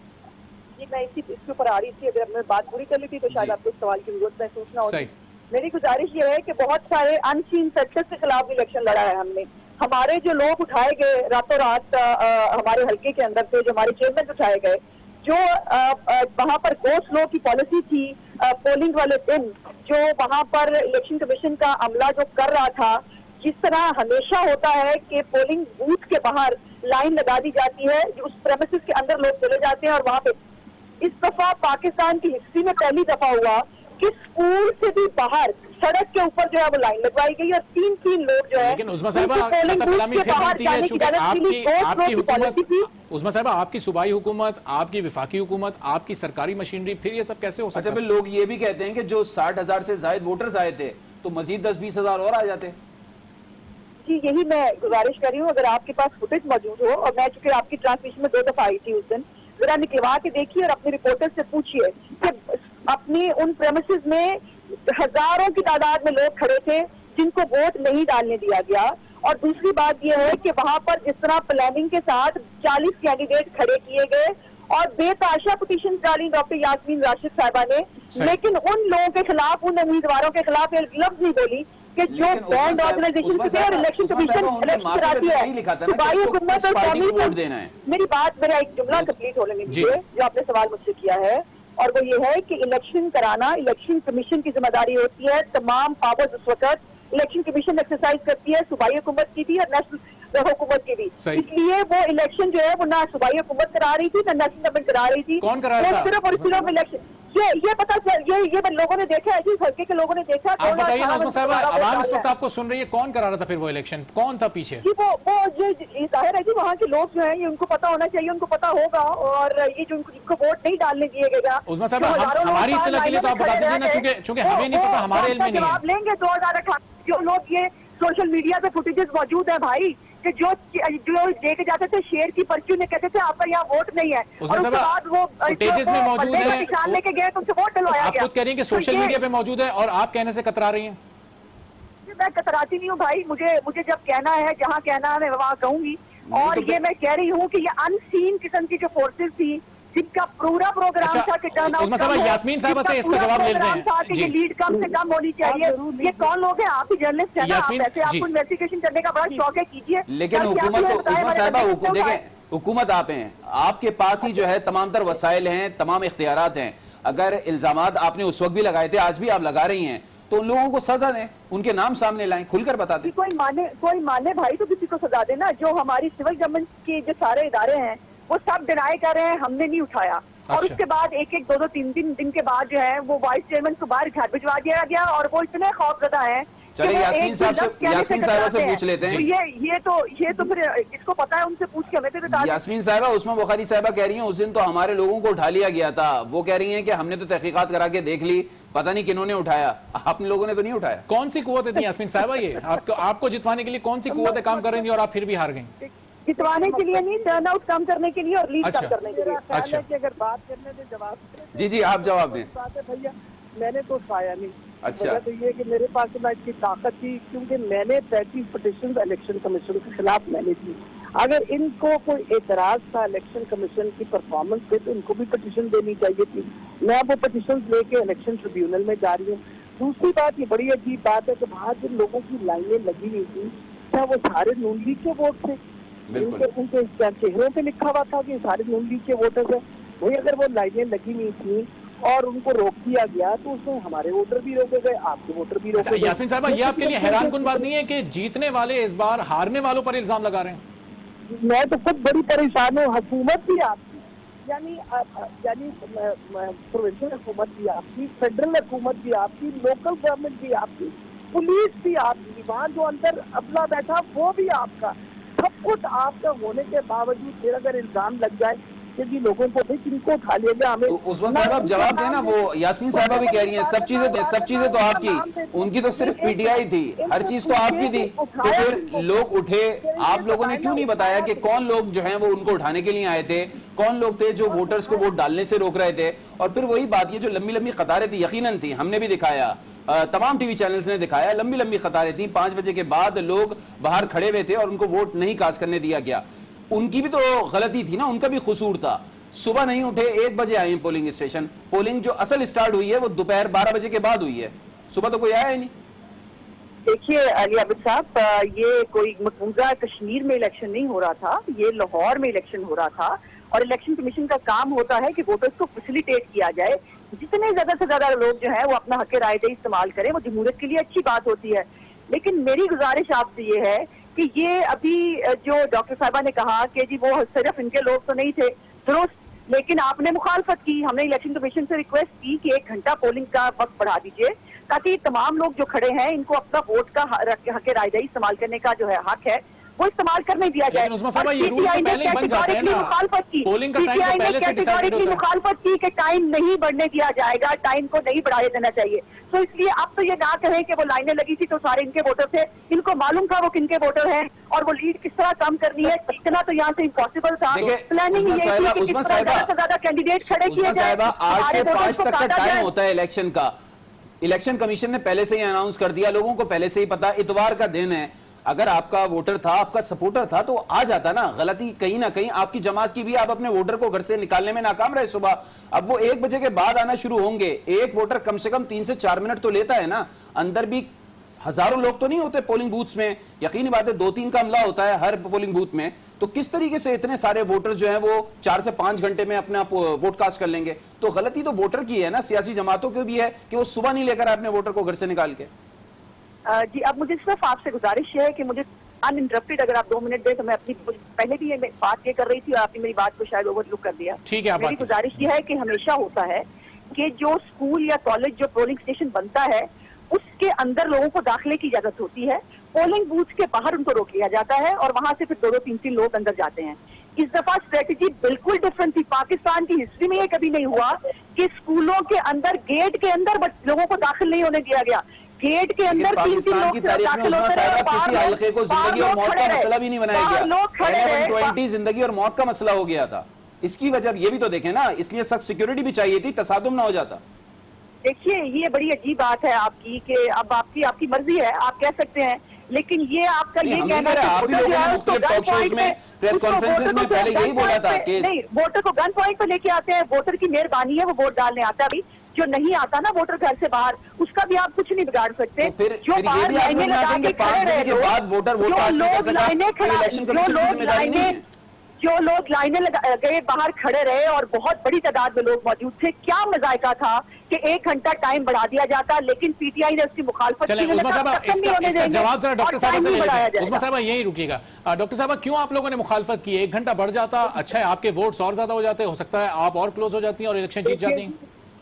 जी, मैं इसी इसके ऊपर आ रही थी। अगर मैं बात पूरी कर ली थी तो शायद आपको इस सवाल की जरूरत महसूस ना होती। मेरी गुजारिश ये है कि बहुत सारे अनसीन फैक्टर्स के खिलाफ इलेक्शन लड़ा है हमने। हमारे जो लोग उठाए गए रातों रात हमारे हल्के के अंदर से, जो हमारे चेयरमैन उठाए गए, जो वहाँ पर गो स्लो की पॉलिसी थी पोलिंग वाले दिन, जो वहाँ पर इलेक्शन कमीशन का अमला जो कर रहा था, जिस तरह हमेशा होता है कि पोलिंग बूथ के बाहर लाइन लगा दी जाती है, उस प्रेमिसेस के अंदर लोग चले जाते हैं और वहाँ पे इस दफा पाकिस्तान की हिस्ट्री में पहली दफा हुआ कि स्कूल से भी बाहर सड़क के ऊपर जो है वो लाइन लगवाई गई और तीन तीन लोग जो है, लेकिन उस्मा साहिबा कलामी फिर बनती है, चूंकि आपकी आपकी हुकूमत, उस्मा साहिबा आपकी सूबाई हुकूमत, आपकी विफाकी हुकूमत, आपकी सरकारी मशीनरी, फिर ये सब कैसे हो सकता है? अच्छा, लोग ये भी कहते हैं कि जो साठ हजार से ज्यादा वोटर्स आए थे तो मजीद दस बीस हजार और आ जाते। जी, यही मैं गुजारिश कर रही हूँ, अगर आपके पास फुटेज मौजूद हो, और मैं चूंकि आपकी ट्रांसमिशन में दो दफा आई थी उस दिन, जरा निकलवा के देखिए और अपने रिपोर्टर से पूछिए कि अपनी उन प्रेमिसेस में हजारों की तादाद में लोग खड़े थे जिनको वोट नहीं डालने दिया गया। और दूसरी बात यह है कि वहां पर जिस तरह प्लानिंग के साथ चालीस कैंडिडेट खड़े किए गए और बेताशा पिटीशन डाली डॉक्टर यास्मीन राशिद साहिबा ने, लेकिन उन लोगों के खिलाफ, उन उम्मीदवारों के खिलाफ एक लफ्ज नहीं बोली कि जो बैंड ऑर्गेनाइजेशन से और इलेक्शन कमीशन इलेक्शन कराती है, सूबाई हुकूमत और कौमी वोट देना है। मेरी बात, मेरा एक जुमला कंप्लीट होने दीजिए जो आपने सवाल मुझसे किया है, और वो ये है कि इलेक्शन कराना इलेक्शन कमीशन की जिम्मेदारी होती है। तमाम पावर्स उस वक्त इलेक्शन कमीशन एक्सरसाइज करती है, सूबाई हुकूमत की भी और नेशनल हुकूमत की भी। इसलिए वो इलेक्शन जो है वो ना सूबाई हुकूमत करा रही थी ना नेशनल गवर्नमेंट करा रही थी। कौन करा रहा था? सिर्फ और सिर्फ इलेक्शन ये ये पता चल, ये ये लोगों ने देखा है, जिस हल्के के लोगों ने देखा। आप बताइए ना उस्मा साहिबा, आवाम इस वक्त आपको सुन रही है, कौन करा रहा था फिर वो इलेक्शन? कौन था पीछे? जी, वो वो ये जाहिर है कि वहाँ के लोग जो हैं, ये उनको पता होना चाहिए, उनको पता होगा, और ये जो उनको वोट नहीं डालने दिए गए। उस्मा साहिबा, हमारी इत्तला के लिए तो आप बता दीजिए ना, चूंकि चूंकि हमें नहीं पता, हमारे इल्म में नहीं है। जवाब लेंगे दो हजार अठारह जो लोग, ये सोशल मीडिया पे फुटेजेस मौजूद है भाई, कि जो जो लेके जाते थे शेर की पर्ची में, कहते थे आपका यहाँ वोट नहीं है, और उसके बाद वो फुटेजेस में मौजूद है, निशान लेके गए तो उनसे वोट डलवाया गया। आप खुद कह रही हैं कि सोशल मीडिया पे मौजूद है और आप कहने से कतरा रही हैं। मैं कतराती नहीं हूँ भाई, मुझे मुझे जब कहना है, जहाँ कहना है मैं वहाँ कहूंगी। और ये मैं कह रही हूँ कि ये अनसीन किस्म की जो फोर्सेज थी, जिनका पूरा प्रोग्राम अच्छा, था कि टर्नआउट, यास्मीन साहिबा से इसका जवाब ले लेते हैं जी। लीड कम से कम होनी चाहिए। ये कौन लोग हैं? आप ही जर्नलिस्ट हैं ना, आप ऐसे आपको इन्वेस्टिगेशन करने का बड़ा शौक है, कीजिए। लेकिन हुकूमत तो, उस्मा साहिबा, देखें, हुकूमत आप हैं, आपके पास ही जो है तमाम तर वसाइल हैं, तमाम इख्तियारात हैं। अगर इल्जामात आपने उस वक्त भी लगाए थे, आज भी आप लगा रही हैं, तो उन लोगों को सजा दें, उनके नाम सामने लाएं, खुलकर बता दें। कोई माने कोई माने भाई तो किसी को सजा देना। जो हमारी सिविल गवर्नमेंट के जो सारे इदारे हैं वो सब डिनाई कर रहे हैं, हमने नहीं उठाया। और अच्छा। उसके बाद एक एक दो दो तीन तीन दिन के बाद जो है वो वाइस चेयरमैन को बाहर घर भिजवा दिया गया, और वो इतने खौफजदा है। चलिए यास्मीन साहब से, यास्मीन साहिबा से पूछ लेते हैं। ये ये तो ये तो फिर इसको पता है, उनसे पूछ के हमें तो बता। यास्मीन साहिबा, उस्मा बुखारी साहिबा कह रही हैं उस दिन तो हमारे लोगों को उठा लिया गया था। वो कह रही हैं कि हमने तो तहकीकात करा के देख ली, पता नहीं किन्होंने उठाया, आपने लोगों ने तो नहीं उठाया। कौन सी कुव्वत थी यास्मीन साहिबा? ये आपको आपको जितवाने के लिए कौन सी कुव्वतें काम कर रही थी और आप फिर भी हार गई? जितवाने के लिए नहीं, टर्न आउट कम करने के लिए और लीड अच्छा। कम करने के लिए। अच्छा। अगर बात करने में जवाब जी जी आप जवाब दें। बात है भैया, मैंने तो पाया नहीं। अच्छा। तो ये कि मेरे पास ना इतनी ताकत थी, क्योंकि मैंने पैंतीस पिटीशन इलेक्शन कमीशन के खिलाफ मैंने की। अगर इनको कोई एतराज था इलेक्शन कमीशन की परफॉर्मेंस पे, तो इनको भी पिटीशन देनी चाहिए थी। मैं वो पिटीशन लेके इलेक्शन ट्रिब्यूनल में जा रही हूँ। दूसरी बात, ये बड़ी अजीब बात है कि वहाँ जिन लोगों की लाइनें लगी हुई थी, क्या वो सारे नून लीग के वोट थे? उनके उनके चेहरों पे लिखा हुआ था कि सारे नून लीग के वोटर्स हैं। वही अगर वो लाइनें लगी नहीं थी और उनको रोक दिया गया, तो उसमें हमारे वोटर भी रोके गए, आपके वोटर भी रोके गए। यास्मीन साहिबा, ये आपके लिए हैरान कुन बात नहीं है कि जीतने वाले इस बार हारने वालों पर इल्जाम लगा रहे हैं? मैं तो खुद बड़ी परेशान हूँ। हुकूमत भी आपकी, यानी यानी प्रोविंशियल हुकूमत भी आपकी, फेडरल हुकूमत भी आपकी, लोकल गवर्नमेंट भी आपकी, पुलिस भी आपकी, वहाँ जो अंदर अफला बैठा वो भी आपका, सब कुछ आपका होने के बावजूद फिर अगर इल्जाम लग जाए कि जी लोगों को किनको उठा लिया गया हमें। उस्मान साहब आप जवाब देना, वो यास्मीन साहबा भी कह रही हैं सब चीजें तो सब चीजें तो आपकी, उनकी तो सिर्फ पीटीआई थी, हर चीज तो आपकी थी, तो फिर लोग उठे, आप लोगों ने क्यों नहीं बताया कि कौन लोग जो हैं वो उनको उठाने के लिए आए थे, कौन लोग थे जो वोटर्स को वोट डालने से रोक रहे थे? और फिर वही बात, ये जो लंबी लंबी कतारें थी, यकीनन थी, हमने भी दिखाया, तमाम टीवी चैनल्स ने दिखाया, लंबी लंबी कतारें थी, पांच बजे के बाद लोग बाहर खड़े हुए थे और उनको वोट नहीं कास्ट करने दिया गया। उनकी भी तो गलती थी ना, उनका भी कसूर था। सुबह नहीं उठे, एक बजे आए पोलिंग स्टेशन, पोलिंग जो असल स्टार्ट हुई है वो दोपहर बारह बजे के बाद हुई है, सुबह तो कोई आया ही नहीं। देखिए अली आबिद साहब, ये कोई मकबूजा कश्मीर में इलेक्शन नहीं हो रहा था, ये लाहौर में इलेक्शन हो रहा था और इलेक्शन कमीशन का काम होता है कि वोटर्स को फैसिलिटेट किया जाए, जितने ज्यादा से ज्यादा लोग जो है वो अपना हक राय दे इस्तेमाल करें, वो जमहूरियत के लिए अच्छी बात होती है। लेकिन मेरी गुजारिश आपसे ये है कि ये अभी जो डॉक्टर साहिबा ने कहा कि जी वो सिर्फ इनके लोग तो नहीं थे, दुरुस्त, लेकिन आपने मुखालफत की, हमने इलेक्शन कमीशन से रिक्वेस्ट की कि एक घंटा पोलिंग का वक्त बढ़ा दीजिए ताकि तमाम लोग जो खड़े हैं इनको अपना वोट का हक राय दही इस्तेमाल करने का जो है हक है वो इस्तेमाल करने दिया जाए। मुखालफत की कि टाइम नहीं बढ़ने दिया जाएगा, टाइम को नहीं बढ़ाया देना चाहिए। तो इसलिए अब तो ये ना कहें कि वो लाइनें लगी थी तो सारे इनके वोटर थे, इनको मालूम था वो किनके वोटर हैं और वो लीड किस तरह कम करनी है, इतना तो यहाँ से इम्पॉसिबल था। प्लानिंग ये थी कि किस तरह ज्यादा से ज्यादा कैंडिडेट खड़े किए जाए। आठ से पांच तक का टाइम होता है इलेक्शन का, इलेक्शन कमीशन ने पहले से ही अनाउंस कर दिया, लोगों को पहले से ही पता, इतवार का दिन है, अगर आपका वोटर था, आपका सपोर्टर था तो आ जाता ना। गलती कहीं ना कहीं आपकी जमात की भी, आप अपने वोटर को घर से निकालने में नाकाम रहे सुबह, अब वो एक बजे के बाद आना शुरू होंगे, एक वोटर कम से कम तीन से चार मिनट तो लेता है ना, अंदर भी हजारों लोग तो नहीं होते पोलिंग बूथ्स में, यकीनी बात है दो तीन का हमला होता है हर पोलिंग बूथ में, तो किस तरीके से इतने सारे वोटर्स जो हैं वो चार से पांच घंटे में अपना वोट कास्ट कर लेंगे? तो गलती तो वोटर की है ना, सियासी जमातों की भी है कि वो सुबह नहीं लेकर अपने वोटर को घर से निकाल के। जी अब मुझे सिर्फ आपसे गुजारिश है कि मुझे अनइंटरप्टेड अगर आप दो मिनट दें तो मैं अपनी, पहले भी ये बात ये कर रही थी और आपने मेरी बात को शायद ओवरलुक कर दिया। ठीक है, मेरी गुजारिश ये है कि हमेशा होता है कि जो स्कूल या कॉलेज जो पोलिंग स्टेशन बनता है उसके अंदर लोगों को दाखिले की इजाजत होती है, पोलिंग बूथ के बाहर उनको रोक लिया जाता है और वहां से फिर दो दो तीन तीन लोग अंदर जाते हैं। इस दफा स्ट्रेटेजी बिल्कुल डिफरेंट थी। पाकिस्तान की हिस्ट्री में ये कभी नहीं हुआ कि स्कूलों के अंदर गेट के अंदर लोगों को दाखिल नहीं होने दिया गया, गेट के अंदर तीन तीन लोग दाखिल होते रहे, किसी हल्के को जिंदगी और मौत का मसला भी नहीं बनाया गया, जिंदगी और मौत का मसला हो गया था। इसकी वजह ये भी तो देखें ना, इसलिए सख्त सिक्योरिटी भी चाहिए थी, तसादुम ना हो जाता। देखिए ये बड़ी अजीब बात है आपकी कि अब आपकी आपकी मर्जी है, आप कह सकते हैं, लेकिन ये आपका ये कहना है आप भी लोगों ने मुख्तलिफ टॉक शोज में, प्रेस कॉन्फ्रेंसेस में पहले यही बोला था कि नहीं, वोटर को गन पॉइंट पर लेके आते हैं, वोटर की मेहरबानी है वो वोट डालने आता है। अभी जो नहीं आता ना वोटर घर से बाहर, उसका भी आप कुछ नहीं बिगाड़ सकते। तो फिर, जो फिर बाहर लाइनें लगा के खड़े रहे, के बाद वोटर वोट कास्ट नहीं कर सका, लाइनें खड़ा, जो लोग लाइनें जो लोग लाइनें गए बाहर खड़े रहे और बहुत बड़ी तादाद में लोग मौजूद थे, क्या मजायका था कि एक घंटा टाइम बढ़ा दिया जाता, लेकिन पीटीआई ने उसकी मुखालफत की। जवाब जरा डॉक्टर साहब से उस्मा साहब यही रुकिएगा। डॉक्टर साहब क्यों आप लोगों ने मुखालफत की? एक घंटा बढ़ जाता, अच्छा है आपके वोट्स और ज्यादा हो जाते, हो सकता है आप और क्लोज हो जाती हैं और इलेक्शन जीत जाती हैं।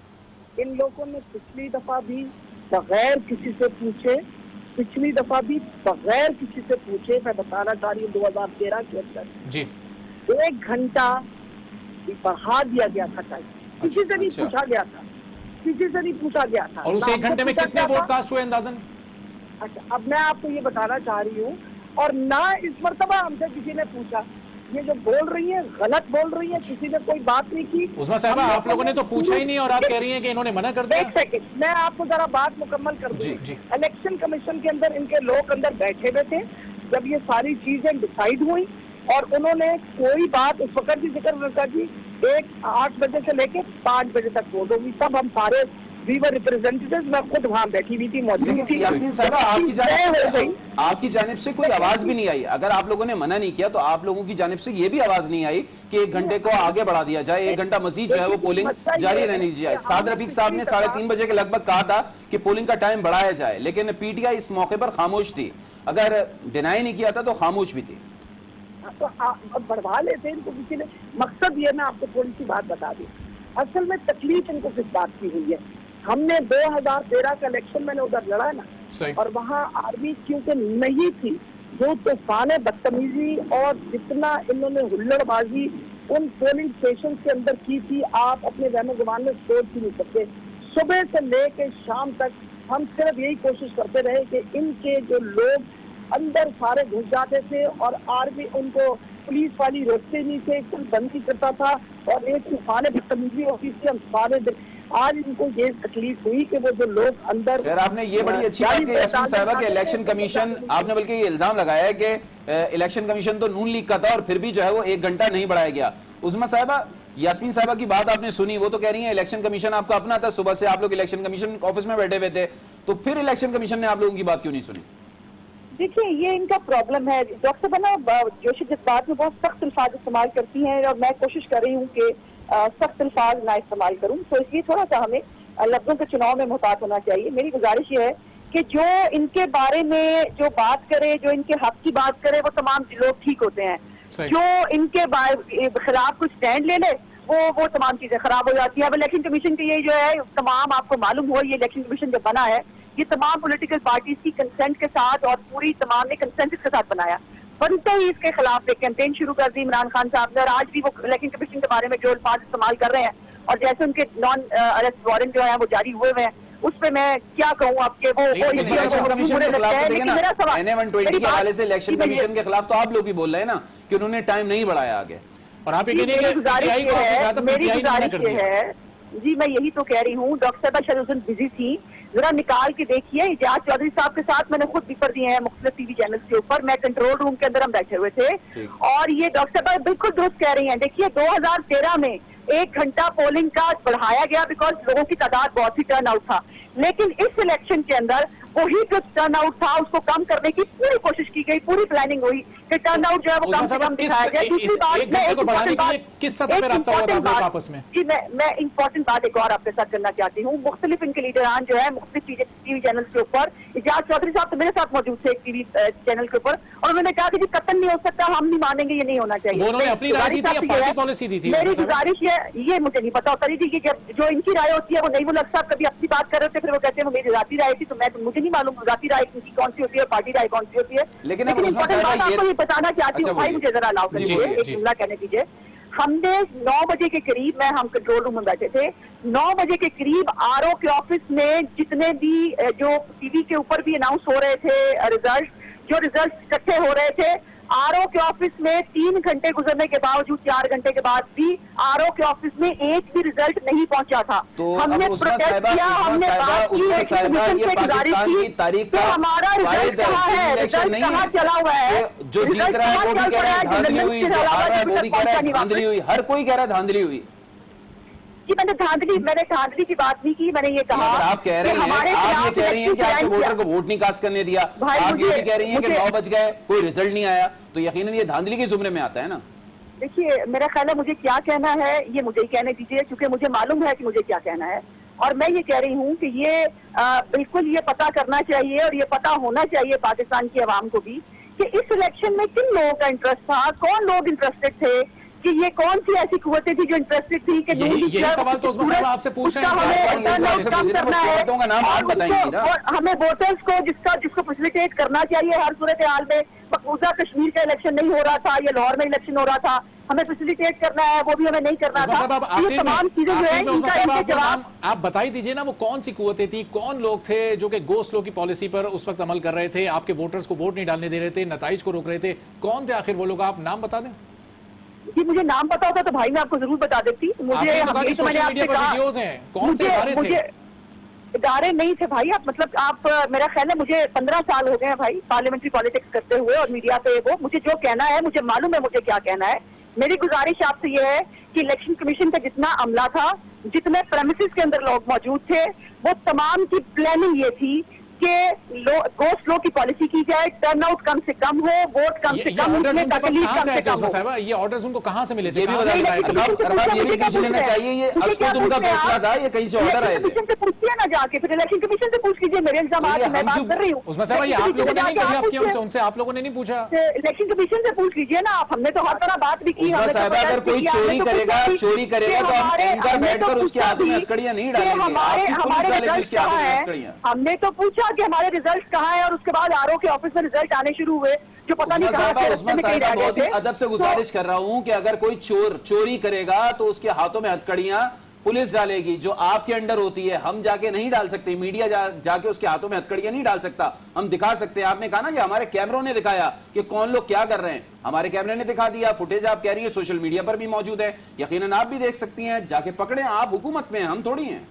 इन लोगों ने पिछली दफा भी बगैर किसी से पूछे पिछली दफा भी बगैर किसी से पूछे मैं बताना चाह रही हूँ दो हजार तेरह के अंदर जी एक घंटा बढ़ा दिया गया था टाइम, किसी से नहीं पूछा गया था, किसी से नहीं पूछा गया था। और उस एक घंटे में कितने वोट कास्ट हुए अंदाजन? अच्छा अब मैं आपको ये बताना चाह रही हूँ, और ना इस मर्तबा हमसे किसी ने पूछा, ये जो बोल रही है गलत बोल रही है, किसी ने कोई बात नहीं की। उस्मा साहब आप लोगों ने तो पूछा ही नहीं और आप कह रही हैं कि इन्होंने मना कर दिया। एक सेकंड मैं आपको जरा बात मुकम्मल कर दूं। इलेक्शन कमीशन के अंदर इनके लोग अंदर बैठे हुए थे जब ये सारी चीजें डिसाइड हुई और उन्होंने कोई बात उस वक्त भी जिक्र न की, एक आठ बजे से लेके पांच बजे तक वोट होगी, तब हम सारे वीवर रिप्रेजेंटेटिव्स, मैं खुद वहां बैठी हुई थी, मौजूद थी। यास्मीन साहब आपकी जानिब आपकी जानिब से कोई आवाज भी नहीं आई, अगर आप लोगों ने मना नहीं किया तो आप लोगों की जानिब से ये भी आवाज नहीं आई कि एक घंटे को आगे बढ़ा दिया जाए, एक घंटा मजीद जो है वो पोलिंग जारी रहने दी जाए। साद रफीक साहब ने साढ़े तीन बजे के लगभग कहा था कि पोलिंग का टाइम बढ़ाया जाए, लेकिन पीटीआई इस मौके पर खामोश थी, अगर डिनाई नहीं किया था तो खामोश भी थी। तो बढ़वा लेते इनको किसी ने, मकसद ये मैं आपको थोड़ी सी बात बता दी, असल में तकलीफ इनको किस बात की हुई है। हमने दो हजार तेरह का इलेक्शन मैंने उधर लड़ा ना, और वहाँ आर्मी क्योंकि नहीं थी, जो तूफान बदतमीजी और जितना इन्होंने हुल्लड़बाजी उन पोलिंग स्टेशन के अंदर की थी, आप अपने वहम गुमान में सोच ही नहीं सकते। सुबह से लेकर शाम तक हम सिर्फ यही कोशिश करते रहे कि इनके जो लोग अंदर सारे घुस जाते थे और आर्मी उनको पुलिस वाली रोकते नहीं थे, कुछ बंद नहीं करता था और एक तूफान बदतमीजी होती थी। हम सारे आज इनको ये तकलीफ हुई कि वो जो लोग अंदर। फिर आपने ये बड़ी अच्छी बात की यास्मीन साहिबा के इलेक्शन कमीशन, आपने बल्कि ये इल्जाम लगाया है कि इलेक्शन कमीशन तो नून लीग का था और फिर भी जो है वो एक घंटा नहीं बढ़ाया गया। उस्मा साहिबा, यास्मीन साहिबा की बात आपने सुनी, वो तो कह रही है इलेक्शन कमीशन आपका अपना था, सुबह से आप लोग इलेक्शन कमीशन ऑफिस में बैठे हुए थे, तो फिर इलेक्शन कमीशन ने आप लोगों की बात क्यों नहीं सुनी? देखिए, ये इनका प्रॉब्लम है। डॉक्टर साहबा जोशी जज्बात में बहुत सख्त अल्फाज इस्तेमाल करती हैं और मैं कोशिश कर रही हूँ कि सख्त अल्फाज ना इस्तेमाल करूँ, तो इसलिए थोड़ा सा हमें लफ्जों के चुनाव में मुहतात होना चाहिए। मेरी गुजारिश ये है कि जो इनके बारे में जो बात करे, जो इनके हक की बात करे, वो तमाम लोग ठीक होते हैं। जो इनके खिलाफ कुछ स्टैंड ले ले, वो वो तमाम चीजें खराब हो जाती है। अब इलेक्शन कमीशन के ये जो है तमाम, आपको मालूम हो, ये इलेक्शन कमीशन जब बना है ये तमाम पॉलिटिकल पार्टीज की कंसेंट के साथ और पूरी तमाम ने कंसेंसस के साथ बनाया। बनते ही इसके खिलाफ एक कैंपेन शुरू कर दी इमरान खान साहब ने, और आज भी वो इलेक्शन कमीशन के बारे में जो अल्फाज इस्तेमाल कर रहे हैं और जैसे उनके नॉन अरेस्ट वारंट जो है वो जारी हुए हुए हैं, उस पर मैं क्या कहूँ आपके वो इलेक्शन कमीशन के खिलाफ तो देखिए ना, एन ए वन ट्वेंटी के हवाले से इलेक्शन कमीशन के खिलाफ तो आप लोग भी बोल रहे हैं ना कि उन्होंने टाइम नहीं बढ़ाया आगे। और आप ये मेरी गुजारिश है जी, मैं यही तो कह रही हूँ। डॉक्टर साहबा शायद उस दिन बिजी थी, जरा निकाल के देखिए। इजाज चौधरी साहब के साथ मैंने खुद पेपर दिए हैं मुख्तलिफ टीवी चैनल के ऊपर, मैं कंट्रोल रूम के अंदर हम बैठे हुए थे और ये डॉक्टर साहब बिल्कुल दुरुस्त कह रही हैं। देखिए, दो हजार तेरह में एक घंटा पोलिंग का बढ़ाया गया बिकॉज लोगों की तादाद बहुत ही टर्न आउट था, लेकिन इस इलेक्शन के अंदर वही जो टर्न आउट था उसको कम करने की पूरी कोशिश की गई, पूरी प्लानिंग हुई कि टर्न आउट जो है वो कम से कम दिखाया जाए। दूसरी बात, मैं एक इम्पोर्टेंट बात जी मैं मैं इम्पोर्टेंट बात एक और आपके साथ करना चाहती हूँ। मुख्तलिफ इनके लीडरान जो है मुख्तलिफ टीवी चैनल के ऊपर, इजाज चौधरी साहब तो मेरे साथ मौजूद थे एक टीवी चैनल के ऊपर, और उन्होंने कहा कि जी कतल नहीं हो सकता, हम नहीं मानेंगे, ये नहीं होना चाहिए। मेरी गुजारिश है, ये मुझे नहीं पता होता थी कि जब जो इनकी राय होती है वो नहीं, वो लग साहब कभी अपनी बात कर रहे थे, फिर वो कहते हैं वो मेरी जाती राय थी, तो मैं मुझे नहीं मालूम जाती राय इनकी कौन सी होती है, पार्टी राय कौन सी होती है। लेकिन इम्पोर्टेंट बात आपको ये बताना चाहती हूँ भाई, मुझे जरा अलाउ करिए, एक जुमला कहने दीजिए। हमने नौ बजे के करीब, मैं हम कंट्रोल रूम में बैठे थे, नौ बजे के करीब आर ओ के ऑफिस में जितने भी जो टीवी के ऊपर भी अनाउंस हो रहे थे रिजल्ट, जो रिजल्ट इकट्ठे हो रहे थे, आर ओ के ऑफिस में तीन घंटे गुजरने के बावजूद, चार घंटे के बाद भी आर ओ के ऑफिस में एक भी रिजल्ट नहीं पहुंचा था। तो हमने प्रोटेस्ट किया, हमने बात की, गुजारिश की कि हमारा रिजल्ट कहाँ है, रिजल्ट कहाँ चला हुआ है, जो जीत रहा है वो भी कह रहा है धांधली हुई, जो हार रहा है वो भी कह रहा है धांधली हुई, हर कोई कह रहा है धांधली हुई। जी मैंने धांधली मैंने धांधली की बात नहीं की, मैंने ये कहा आप कह रहे हैं, आप ये कह रही हैं कि आपके वोटर को वोट नहीं कास्ट करने दिया, आप ये भी कह रही हैं कि नौ बज गए कोई रिजल्ट नहीं आया, तो यकीनन ये धांधली के जुमरे में आता है ना। देखिए, मेरा ख्याल है मुझे क्या कहना है ये मुझे ही कहने दीजिए, क्योंकि मुझे मालूम है कि मुझे क्या कहना है, और मैं ये कह रही हूँ कि ये आ, बिल्कुल ये पता करना चाहिए और ये पता होना चाहिए पाकिस्तान की आवाम को भी कि इस इलेक्शन में किन लोगों का इंटरेस्ट था, कौन लोग इंटरेस्टेड थे, कि ये कौन सी ऐसी कुव्वतें थी जो इंटरेस्टेड थी कि यही, यही सवाल तो उस्मा साहब आपसे पूछ रहे हैं, हमें कम करना है और हमें वोटर्स को जिसका जिसको फैसिलिटेट करना चाहिए हर सूरत हाल में। मकबूजा कश्मीर का इलेक्शन नहीं हो रहा था, ये लाहौर में इलेक्शन हो रहा था, हमें फैसिलिटेट करना है, वो भी हमें नहीं करना था। ये तमाम चीजें जो है इनका इनके जवाब आप बताई दीजिए ना, वो कौन सी कुव्वतें थी, कौन लोग थे जो कि गो स्लो की पॉलिसी पर उस वक्त अमल कर रहे थे, आपके वोटर्स को वोट नहीं डालने दे रहे थे, नताइज को रोक रहे थे, कौन थे आखिर वो लोग, आप नाम बता दें। जी मुझे नाम पता होता तो भाई मैं आपको जरूर बता देती। मुझे तो मैंने आपसे कहा, कौन से इदारे थे? इदारे नहीं थे भाई, आप मतलब आप मेरा ख्याल है मुझे पंद्रह साल हो गए हैं भाई पार्लियामेंट्री पॉलिटिक्स करते हुए और मीडिया पे, वो मुझे जो कहना है मुझे मालूम है मुझे क्या कहना है। मेरी गुजारिश आपसे ये है कि इलेक्शन कमीशन का जितना अमला था, जितने प्रेमिसेस के अंदर लोग मौजूद थे, वो तमाम की प्लानिंग ये थी कि गो स्लो की पॉलिसी की जाए, टर्नआउट कम से कम हो, वोट कम से कम, उसमें तकलीफ कम से कम हो। ये ऑर्डर्स उनको कहां से मिले थे? ये भी बताइए, ये भी पूछ लेना चाहिए, ये असद उनका फैसला था, ये कहीं से ऑर्डर आए थे? कमीशन से पूछिए ना जाके, फिर इलेक्शन कमीशन से पूछ लीजिए, मेरे इल्जाम मैं बात कर रही हूँ। उसमें साहब ये आप लोगों ने नहीं कहा कि उनसे उनसे आप लोगों ने नहीं पूछा? इलेक्शन कमीशन से पूछ लीजिए ना आप, हमने तो हर तरह बात भी की। अगर कोई चोरी करेगा चोरी करेगा तो हम एंकर बैठकर उसके हाथ में हथकड़ियां नहीं डालेंगे। हमारे हमारे रिजल्ट कहाँ है, हमने तो पूछा कि हमारे रिजल्ट कहाँ है, और उसके बाद आर ओ के ऑफिस में रिजल्ट आने शुरू हुए जो पता नहीं कहाँ से रास्ते में कहीं रह गए थे। अदब से गुजारिश कर रहा हूं कि अगर कोई चोर चोरी करेगा तो उसके हाथों में हथकड़ियां पुलिस डालेगी, जो आपके अंडर होती है। हम जाके नहीं डाल सकते, मीडिया जा, जाके उसके हाथों में हथकड़ियां नहीं डाल सकता। हम दिखा सकते हैं। आपने कहा ना कि हमारे कैमरों ने दिखाया कि कौन लोग क्या कर रहे हैं, हमारे कैमरे ने दिखा दिया। फुटेज आप कह रही है सोशल मीडिया पर भी मौजूद है, यकीनन आप भी देख सकती हैं। जाके पकड़े, आप हुकूमत में हैं, हम थोड़ी हैं।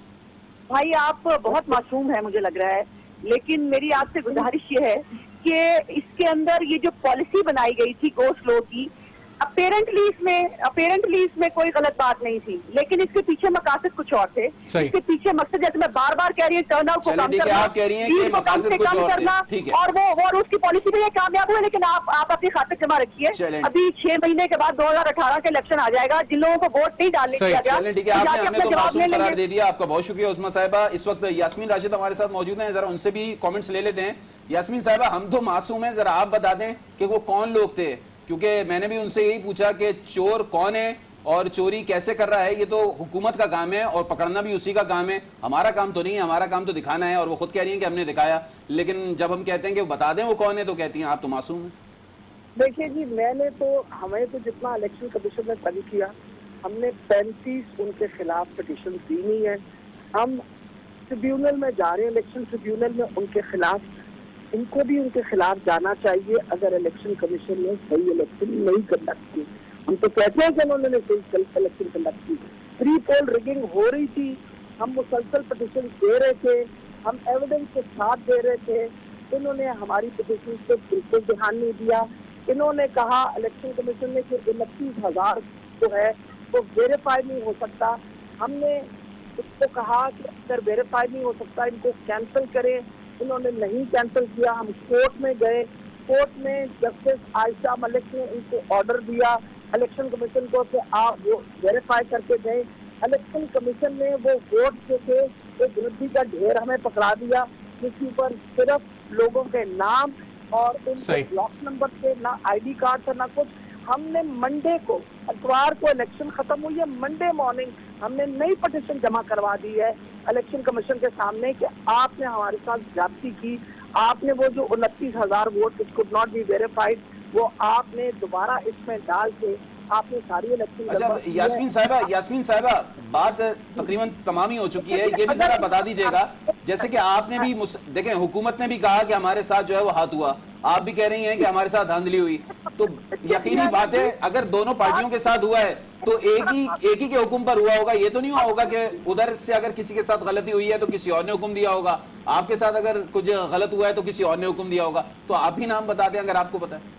भाई आप बहुत मासूम है मुझे लग रहा है, लेकिन मेरी आपसे गुजारिश ये है कि इसके अंदर ये जो पॉलिसी बनाई गई थी गो स्लो की, अपेरेंटली इसमें अपेरेंटली इसमें कोई गलत बात नहीं थी, लेकिन इसके पीछे मकासद कुछ और थे। इसके पीछे मकसद, जैसे मैं बार बार कह रही हूँ, टर्नआउट को कम करना, आप कह रही हैं कि को कम से कम करना, और वो और उसकी पॉलिसी में ये कामयाब हुआ। लेकिन आप आप अपनी खातिर जमा रखिए, अभी छह महीने के बाद दो हजार अठारह का इलेक्शन आ जाएगा, जिन लोगों को वोट नहीं डालने दिया गया, ठीक है, आपने हमें तो मासूम करार दे दिया। आपका बहुत शुक्रिया उस्मा साहिबा। इस वक्त यास्मीन राशिद हमारे साथ मौजूद हैं, जरा उनसे भी कॉमेंट्स ले लेते हैं। यास्मीन साहिबा, हम तो मासूम हैं, जरा आप बता दें कि वो कौन लोग थे, क्योंकि मैंने भी उनसे यही पूछा कि चोर कौन है और चोरी कैसे कर रहा है। ये तो हुकूमत का काम है और पकड़ना भी उसी का काम है, हमारा काम तो नहीं है। हमारा काम तो दिखाना है, और वो खुद कह रही हैं कि हमने दिखाया। लेकिन जब हम कहते हैं कि बता दें वो कौन है, तो कहती हैं आप तो मासूम हैं। देखिए जी, मैंने तो हमें तो जितना इलेक्शन कमीशन ने तलब किया, हमने पैंतीस उनके खिलाफ पिटीशन दी नहीं है। हम ट्रिब्यूनल में जा रहे हैं, इलेक्शन ट्रिब्यूनल में उनके खिलाफ, इनको भी उनके खिलाफ जाना चाहिए अगर इलेक्शन कमीशन ने सही इलेक्शन नहीं कंडक्ट की। हम तो कहते हैं कि उन्होंने सही इलेक्शन कंडक्ट की। प्री पोल रिगिंग हो रही थी, हम मुसलसल पिटीशन दे रहे थे, हम एविडेंस के साथ दे रहे थे। इन्होंने हमारी पिटीशन पे बिल्कुल ध्यान नहीं दिया। इन्होंने कहा इलेक्शन कमीशन ने कि उनतीस हजार जो है वो वेरीफाई नहीं हो सकता। हमने इसको कहा कि अगर वेरीफाई नहीं हो सकता इनको कैंसिल करें, इन्होंने नहीं कैंसिल किया। हम कोर्ट में गए, कोर्ट में जस्टिस आयशा मलिक ने इनको ऑर्डर दिया इलेक्शन कमीशन को कि आप वो वेरीफाई करके दें। इलेक्शन कमीशन ने वो वोट जो थे एक गिनती का ढेर हमें पकड़ा दिया, जिसके ऊपर सिर्फ लोगों के नाम और उनके ब्लॉक नंबर थे, ना आईडी कार्ड था ना कुछ। हमने मंडे को, इतवार को इलेक्शन खत्म हुई है, मंडे मॉर्निंग हमने नई पिटीशन जमा करवा दी है इलेक्शन कमीशन के सामने कि आपने हमारे साथ ज्यादती की, आपने वो जो उनतीस हजार vote it could not be verified वो आपने दोबारा इसमें डाल के आपने सारी इलेक्शन। अच्छा यास्मीन साहिबा, यास्मीन साहिबा बात तकरीबन तमाम ही हो चुकी है, ये भी जरा बता दीजिएगा। जैसे कि आपने भी देखें, हुकूमत ने भी कहा कि हमारे साथ जो है वो हाथ हुआ, आप भी कह रही हैं कि हमारे साथ धांधली हुई, तो यकीनी बात है अगर दोनों पार्टियों के साथ हुआ है तो एक ही एक ही के हुक्म पर हुआ होगा। ये तो नहीं हुआ होगा कि उधर से अगर किसी के साथ गलती हुई है तो किसी और ने हुक्म दिया होगा, आपके साथ अगर कुछ गलत हुआ है तो किसी और ने हुक्म दिया होगा। तो आप ही नाम बता दें अगर आपको पता है।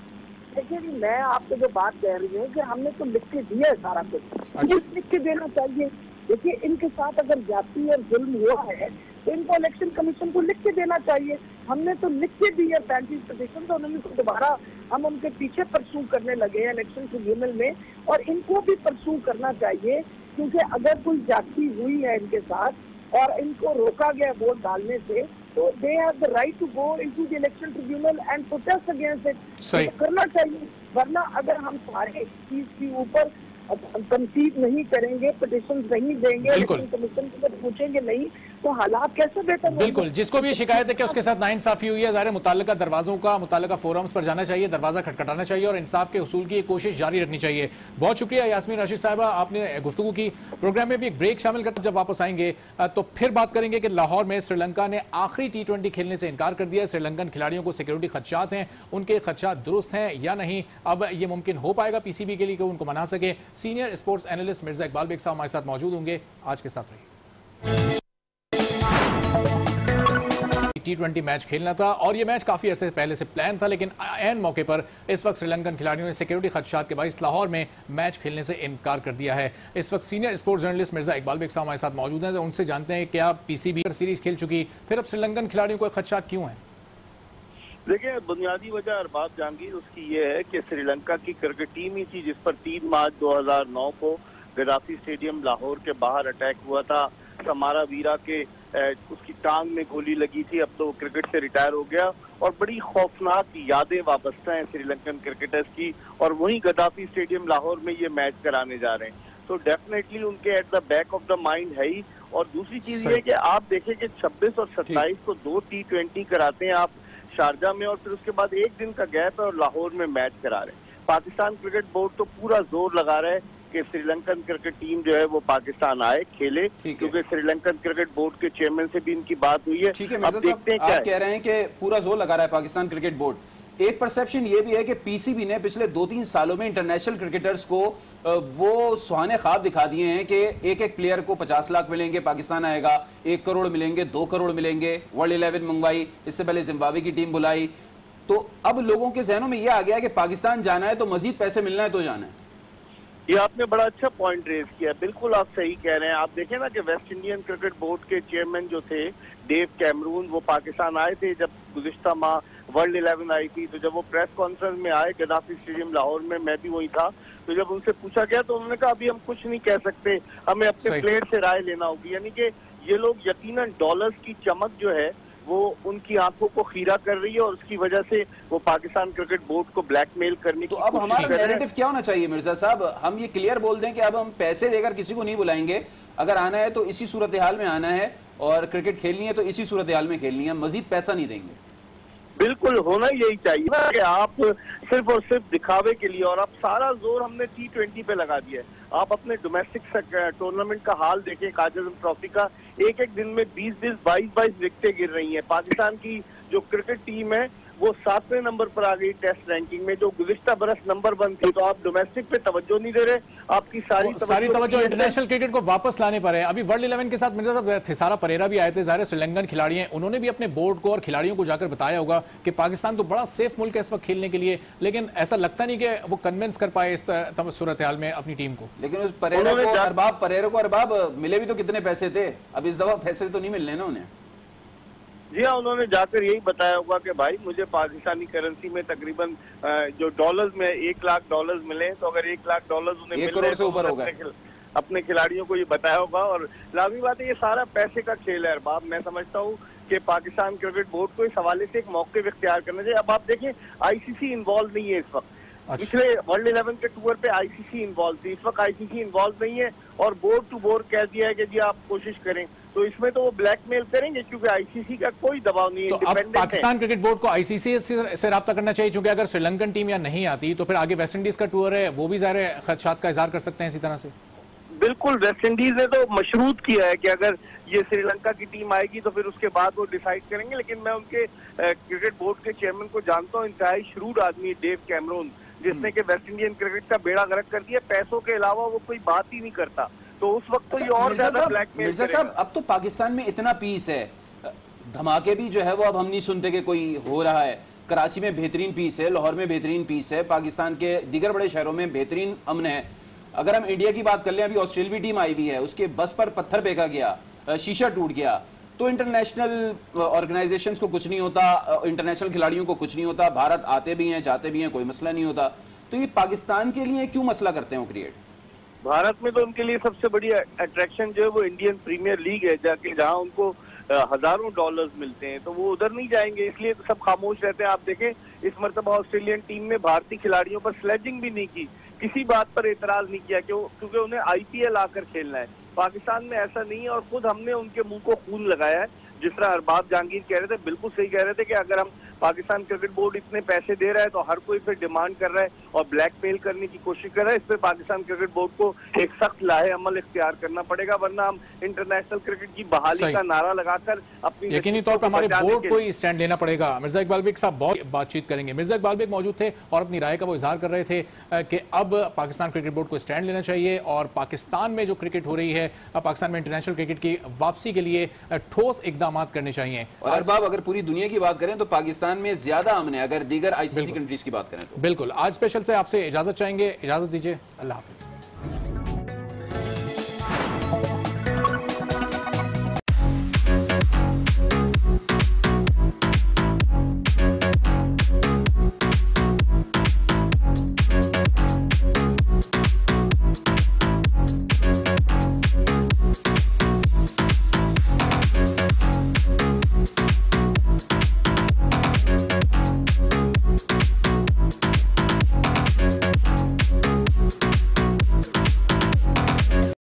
देखिए जी, मैं आपको जो बात कह रही हूँ कि हमने तो लिख के दिया है सारा कुछ, अच्छा। लिख के देना चाहिए। देखिए इनके साथ अगर जाति और जुल्म हुआ है तो इनको इलेक्शन कमीशन को लिख के देना चाहिए। हमने तो लिख के दी है पैंतीस पिटीशन, तो उन्होंने तो दोबारा हम उनके पीछे परसू करने लगे हैं इलेक्शन ट्रिब्यूनल में, और इनको भी परसू करना चाहिए। क्योंकि अगर कोई जाति हुई है इनके साथ और इनको रोका गया वोट डालने से, तो they have the right to go into the election tribunal and protest against it. करना चाहिए, वरना अगर हम सारे चीज के ऊपर कंसीड नहीं करेंगे, पिटीशन नहीं देंगे, इलेक्शन कमीशन को पूछेंगे नहीं, तो हालात कैसे बेहतर। बिल्कुल, जिसको भी ये शिकायत है कि उसके साथ नाइंसाफी हुई है, ज़ाहिर मुताल्लिका दरवाजों का मुताल्लिका फोरम्स पर जाना चाहिए, दरवाजा खटखटाना चाहिए और इंसाफ के उसूल की कोशिश जारी रखनी चाहिए। बहुत शुक्रिया यास्मीन राशिद साहिबा, आपने गुफ्तगू की। प्रोग्राम में भी एक ब्रेक शामिल करते, जब वापस आएंगे तो फिर बात करेंगे कि लाहौर में श्रीलंका ने आखिरी टी ट्वेंटी खेलने से इनकार कर दिया है। श्रीलंकन खिलाड़ियों को सिक्योरिटी खदशात हैं, उनके खदशात दुरुस्त हैं या नहीं, अब ये मुमकिन हो पाएगा पीसीबी के लिए कि उनको मना सके। Senior sports analyst Mirza Iqbal Baig साहब हमारे साथ मौजूद होंगे, आज के साथ रहिए। टी ट्वेंटी मैच खेलना था और ये मैच काफी अर्से पहले से प्लान था, लेकिन ऐन मौके पर इस वक्त श्रीलंकन खिलाड़ियों ने सिक्योरिटी खदशात के बाइस लाहौर में मैच खेलने से इनकार कर दिया है। इस वक्त senior sports journalist Mirza Iqbal Baig साहब हमारे साथ मौजूद हैं, उनसे जानते हैं क्या पीसीबी सीरीज खेल चुकी, फिर अब श्रीलंकन खिलाड़ियों को खदशात क्यों हैं? देखिए, बुनियादी वजह अरबाब जहांगीर उसकी ये है कि श्रीलंका की क्रिकेट टीम ही थी जिस पर तीन मार्च दो हजार नौ को गद्दाफी स्टेडियम लाहौर के बाहर अटैक हुआ था। समारा वीरा के उसकी टांग में गोली लगी थी, अब तो वो क्रिकेट से रिटायर हो गया और बड़ी खौफनाक यादें वाबस्ता हैं श्रीलंकन क्रिकेटर्स की, और वहीं गद्दाफी स्टेडियम लाहौर में ये मैच कराने जा रहे हैं। तो डेफिनेटली उनके at the back of the mind है ही, और दूसरी चीज ये है कि आप देखें कि छब्बीस और सत्ताईस को दो टी ट्वेंटी कराते हैं आप शारजा में, और फिर उसके बाद एक दिन का गैप है और लाहौर में मैच करा रहे हैं। पाकिस्तान क्रिकेट बोर्ड तो पूरा जोर लगा रहा है कि श्रीलंकन क्रिकेट टीम जो है वो पाकिस्तान आए, खेले, क्योंकि श्रीलंकन क्रिकेट बोर्ड के चेयरमैन से भी इनकी बात हुई है। ठीक है, अब देखते हैं क्या आप कह रहे हैं कि पूरा जोर लगा रहा है पाकिस्तान क्रिकेट बोर्ड। एक परसेप्शन ये भी है कि पीसीबी ने पिछले दो तीन सालों में इंटरनेशनल क्रिकेटर्स को वो सुहाने ख्वाब दिखा दिए हैं कि एक एक प्लेयर को पचास लाख मिलेंगे, पाकिस्तान आएगा, एक करोड़ मिलेंगे, दो करोड़ मिलेंगे, वर्ल्ड इलेवन मंगवाई, इससे पहले जिम्बाब्वे की टीम बुलाई। तो अब लोगों के जहनों में यह आ गया है कि पाकिस्तान जाना है तो मजीद पैसे मिलना है तो जाना है। ये आपने बड़ा अच्छा पॉइंट रेज किया, बिल्कुल आप सही कह रहे हैं। आप देखें ना कि वेस्ट इंडियन क्रिकेट बोर्ड के चेयरमैन जो थे डेव कैमरून, वो पाकिस्तान आए थे जब गुज़िश्ता माह वर्ल्ड इलेवन आई थी। तो जब वो प्रेस कॉन्फ्रेंस में आए गद्दाफी स्टेडियम लाहौर में, मैं भी वही था, तो जब उनसे पूछा गया तो उन्होंने कहा अभी हम कुछ नहीं कह सकते, हमें अपने प्लेयर से राय लेना होगी। यानी कि ये लोग यकीनन डॉलर्स की चमक जो है वो उनकी आंखों को खीरा कर रही है और उसकी वजह से वो पाकिस्तान क्रिकेट बोर्ड को ब्लैकमेल करने की तो अब हमारा नैरेटिव क्या होना चाहिए मिर्जा साहब? हम ये क्लियर बोल दें कि अब हम पैसे देकर किसी को नहीं बुलाएंगे, अगर आना है तो इसी सूरत हाल में आना है और क्रिकेट खेलनी है तो इसी सूरत हाल में खेलनी है, मजीद पैसा नहीं देंगे। बिल्कुल होना यही चाहिए ना कि आप सिर्फ और सिर्फ दिखावे के लिए, और अब सारा जोर हमने टी ट्वेंटी पे लगा दिया है। आप अपने डोमेस्टिक टूर्नामेंट का हाल देखें, काजल ट्रॉफी का एक एक दिन में बीस बीस बाईस बाईस विकेटें गिर रही हैं। पाकिस्तान की जो क्रिकेट टीम है वो सातवें नंबर पर आ गई टेस्ट रैंकिंग में, जो गुज़िश्ता बरस नंबर वन थी। तो आप डोमेस्टिक पे तवज्जो नहीं दे रहे, आपकी सारी सारी तवज्जो इंटरनेशनल क्रिकेट को वापस लाने पर है। अभी वर्ल्ड इलेवन के साथ मिर्जा साहब थिसारा परेरा भी आए थे, ज़ाहिर श्रीलंकन खिलाड़ी हैं, उन्होंने भी अपने बोर्ड को और खिलाड़ियों को जाकर बताया होगा कि पाकिस्तान तो बड़ा सेफ मुल्क है इस वक्त खेलने के लिए, लेकिन ऐसा लगता नहीं कि वो कन्विंस कर पाए इस सूरत हाल में अपनी टीम को। लेकिन उस परेरा को अरबाब परेरा को अरबाब मिले भी तो कितने पैसे थे, अब इस दफा पैसे तो नहीं मिलने ना उन्हें। जी हाँ, उन्होंने जाकर यही बताया होगा कि भाई मुझे पाकिस्तानी करेंसी में तकरीबन जो डॉलर्स में एक लाख डॉलर्स मिले, तो अगर एक लाख डॉलर्स उन्हें एक करोड़ से ऊपर होगा, अपने खिलाड़ियों को ये बताया होगा। और लाजमी बात है ये सारा पैसे का खेल है अरबाब। मैं समझता हूँ कि पाकिस्तान क्रिकेट बोर्ड को इस हवाले से एक मौके इख्तियार करना चाहिए। अब आप देखें आईसीसी इन्वॉल्व नहीं है इस वक्त, पिछले वर्ल्ड इलेवन के टूर पे आईसीसी इन्वॉल्व थी, इस वक्त आईसीसी इन्वॉल्व नहीं है और बोर्ड टू बोर्ड कह दिया है कि जी आप कोशिश करें, तो इसमें तो वो ब्लैकमेल करेंगे क्योंकि आईसीसी का कोई दबाव नहीं है। तो अब पाकिस्तान क्रिकेट बोर्ड को आईसीसी से, से राब्ता करना चाहिए, क्योंकि अगर श्रीलंकन टीम या नहीं आती तो फिर आगे वेस्ट इंडीज का टूर है, वो भी ज़ाहिर खदशात का इजहार कर सकते हैं इसी तरह से। बिल्कुल, वेस्ट इंडीज ने तो मशरूत किया है कि अगर ये श्रीलंका की टीम आएगी तो फिर उसके बाद वो डिसाइड करेंगे। लेकिन मैं उनके क्रिकेट बोर्ड के चेयरमैन को जानता हूँ, इंतहाई श्रूड आदमी डेव कैमरून, जिसने कि वेस्ट इंडियन क्रिकेट का बेड़ा गर्क कर दिया, पैसों के अलावा वो कोई बात ही नहीं करता। तो उस वक्त तो ये और ज्यादा ब्लैकमेल। मिर्जा साहब, अब तो पाकिस्तान में इतना पीस है, धमाके भी जो है वो अब हम नहीं सुनते कि कोई हो रहा है। कराची में बेहतरीन पीस है, लाहौर में बेहतरीन पीस है, पाकिस्तान के दीगर बड़े शहरों में बेहतरीन अमन है। अगर हम इंडिया की बात कर लें, अभी ऑस्ट्रेलियावी टीम आई हुई है, उसके बस पर पत्थर फेंका गया, शीशा टूट गया, तो इंटरनेशनल ऑर्गेनाइजेशंस को कुछ नहीं होता, इंटरनेशनल खिलाड़ियों को कुछ नहीं होता, भारत आते भी हैं जाते भी हैं, कोई मसला नहीं होता। तो ये पाकिस्तान के लिए क्यों मसला करते हैं वो क्रिएट? भारत में तो उनके लिए सबसे बड़ी अट्रैक्शन जो है वो इंडियन प्रीमियर लीग है, जाके जहां उनको हजारों डॉलर्स मिलते हैं, तो वो उधर नहीं जाएंगे, इसलिए तो सब खामोश रहते हैं। आप देखें इस मरतबा ऑस्ट्रेलियन टीम ने भारतीय खिलाड़ियों पर स्लेजिंग भी नहीं की, किसी बात पर एतराज नहीं किया, क्यों? क्योंकि उन्हें आईपीएल आकर खेलना है। पाकिस्तान में ऐसा नहीं है और खुद हमने उनके मुंह को खून लगाया है। जिस तरह अरबाब जहांगीर कह रहे थे, बिल्कुल सही कह रहे थे कि अगर हम पाकिस्तान क्रिकेट बोर्ड इतने पैसे दे रहा है तो हर कोई फिर डिमांड कर रहा है और ब्लैकमेल करने की कोशिश कर रहा है। इस पर पाकिस्तान क्रिकेट बोर्ड को एक सख्त लाहे अमल इख्तियार करना पड़ेगा, वरना हम इंटरनेशनल क्रिकेट की बहाली का नारा लगाकर अपनी यकीनी तौर पर हमारे बोर्ड को ही स्टैंड लेना पड़ेगा। मिर्जा इकबाल बेग साहब बहुत बातचीत करेंगे। मिर्जा इकबाल बेग मौजूद थे और अपनी राय का वो इजहार कर रहे थे कि अब पाकिस्तान क्रिकेट बोर्ड को स्टैंड लेना चाहिए और पाकिस्तान में जो क्रिकेट हो रही है, पाकिस्तान में इंटरनेशनल क्रिकेट की वापसी के लिए ठोस इकदाम करने चाहिए। और अरबाब, अगर पूरी दुनिया की बात करें तो पाकिस्तान में ज्यादा अमन है, अगर दीगर आईसीसी कंट्रीज की बात करें तो। बिल्कुल, आज स्पेशल से आपसे इजाजत चाहेंगे, इजाजत दीजिए, अल्लाह हाफिज।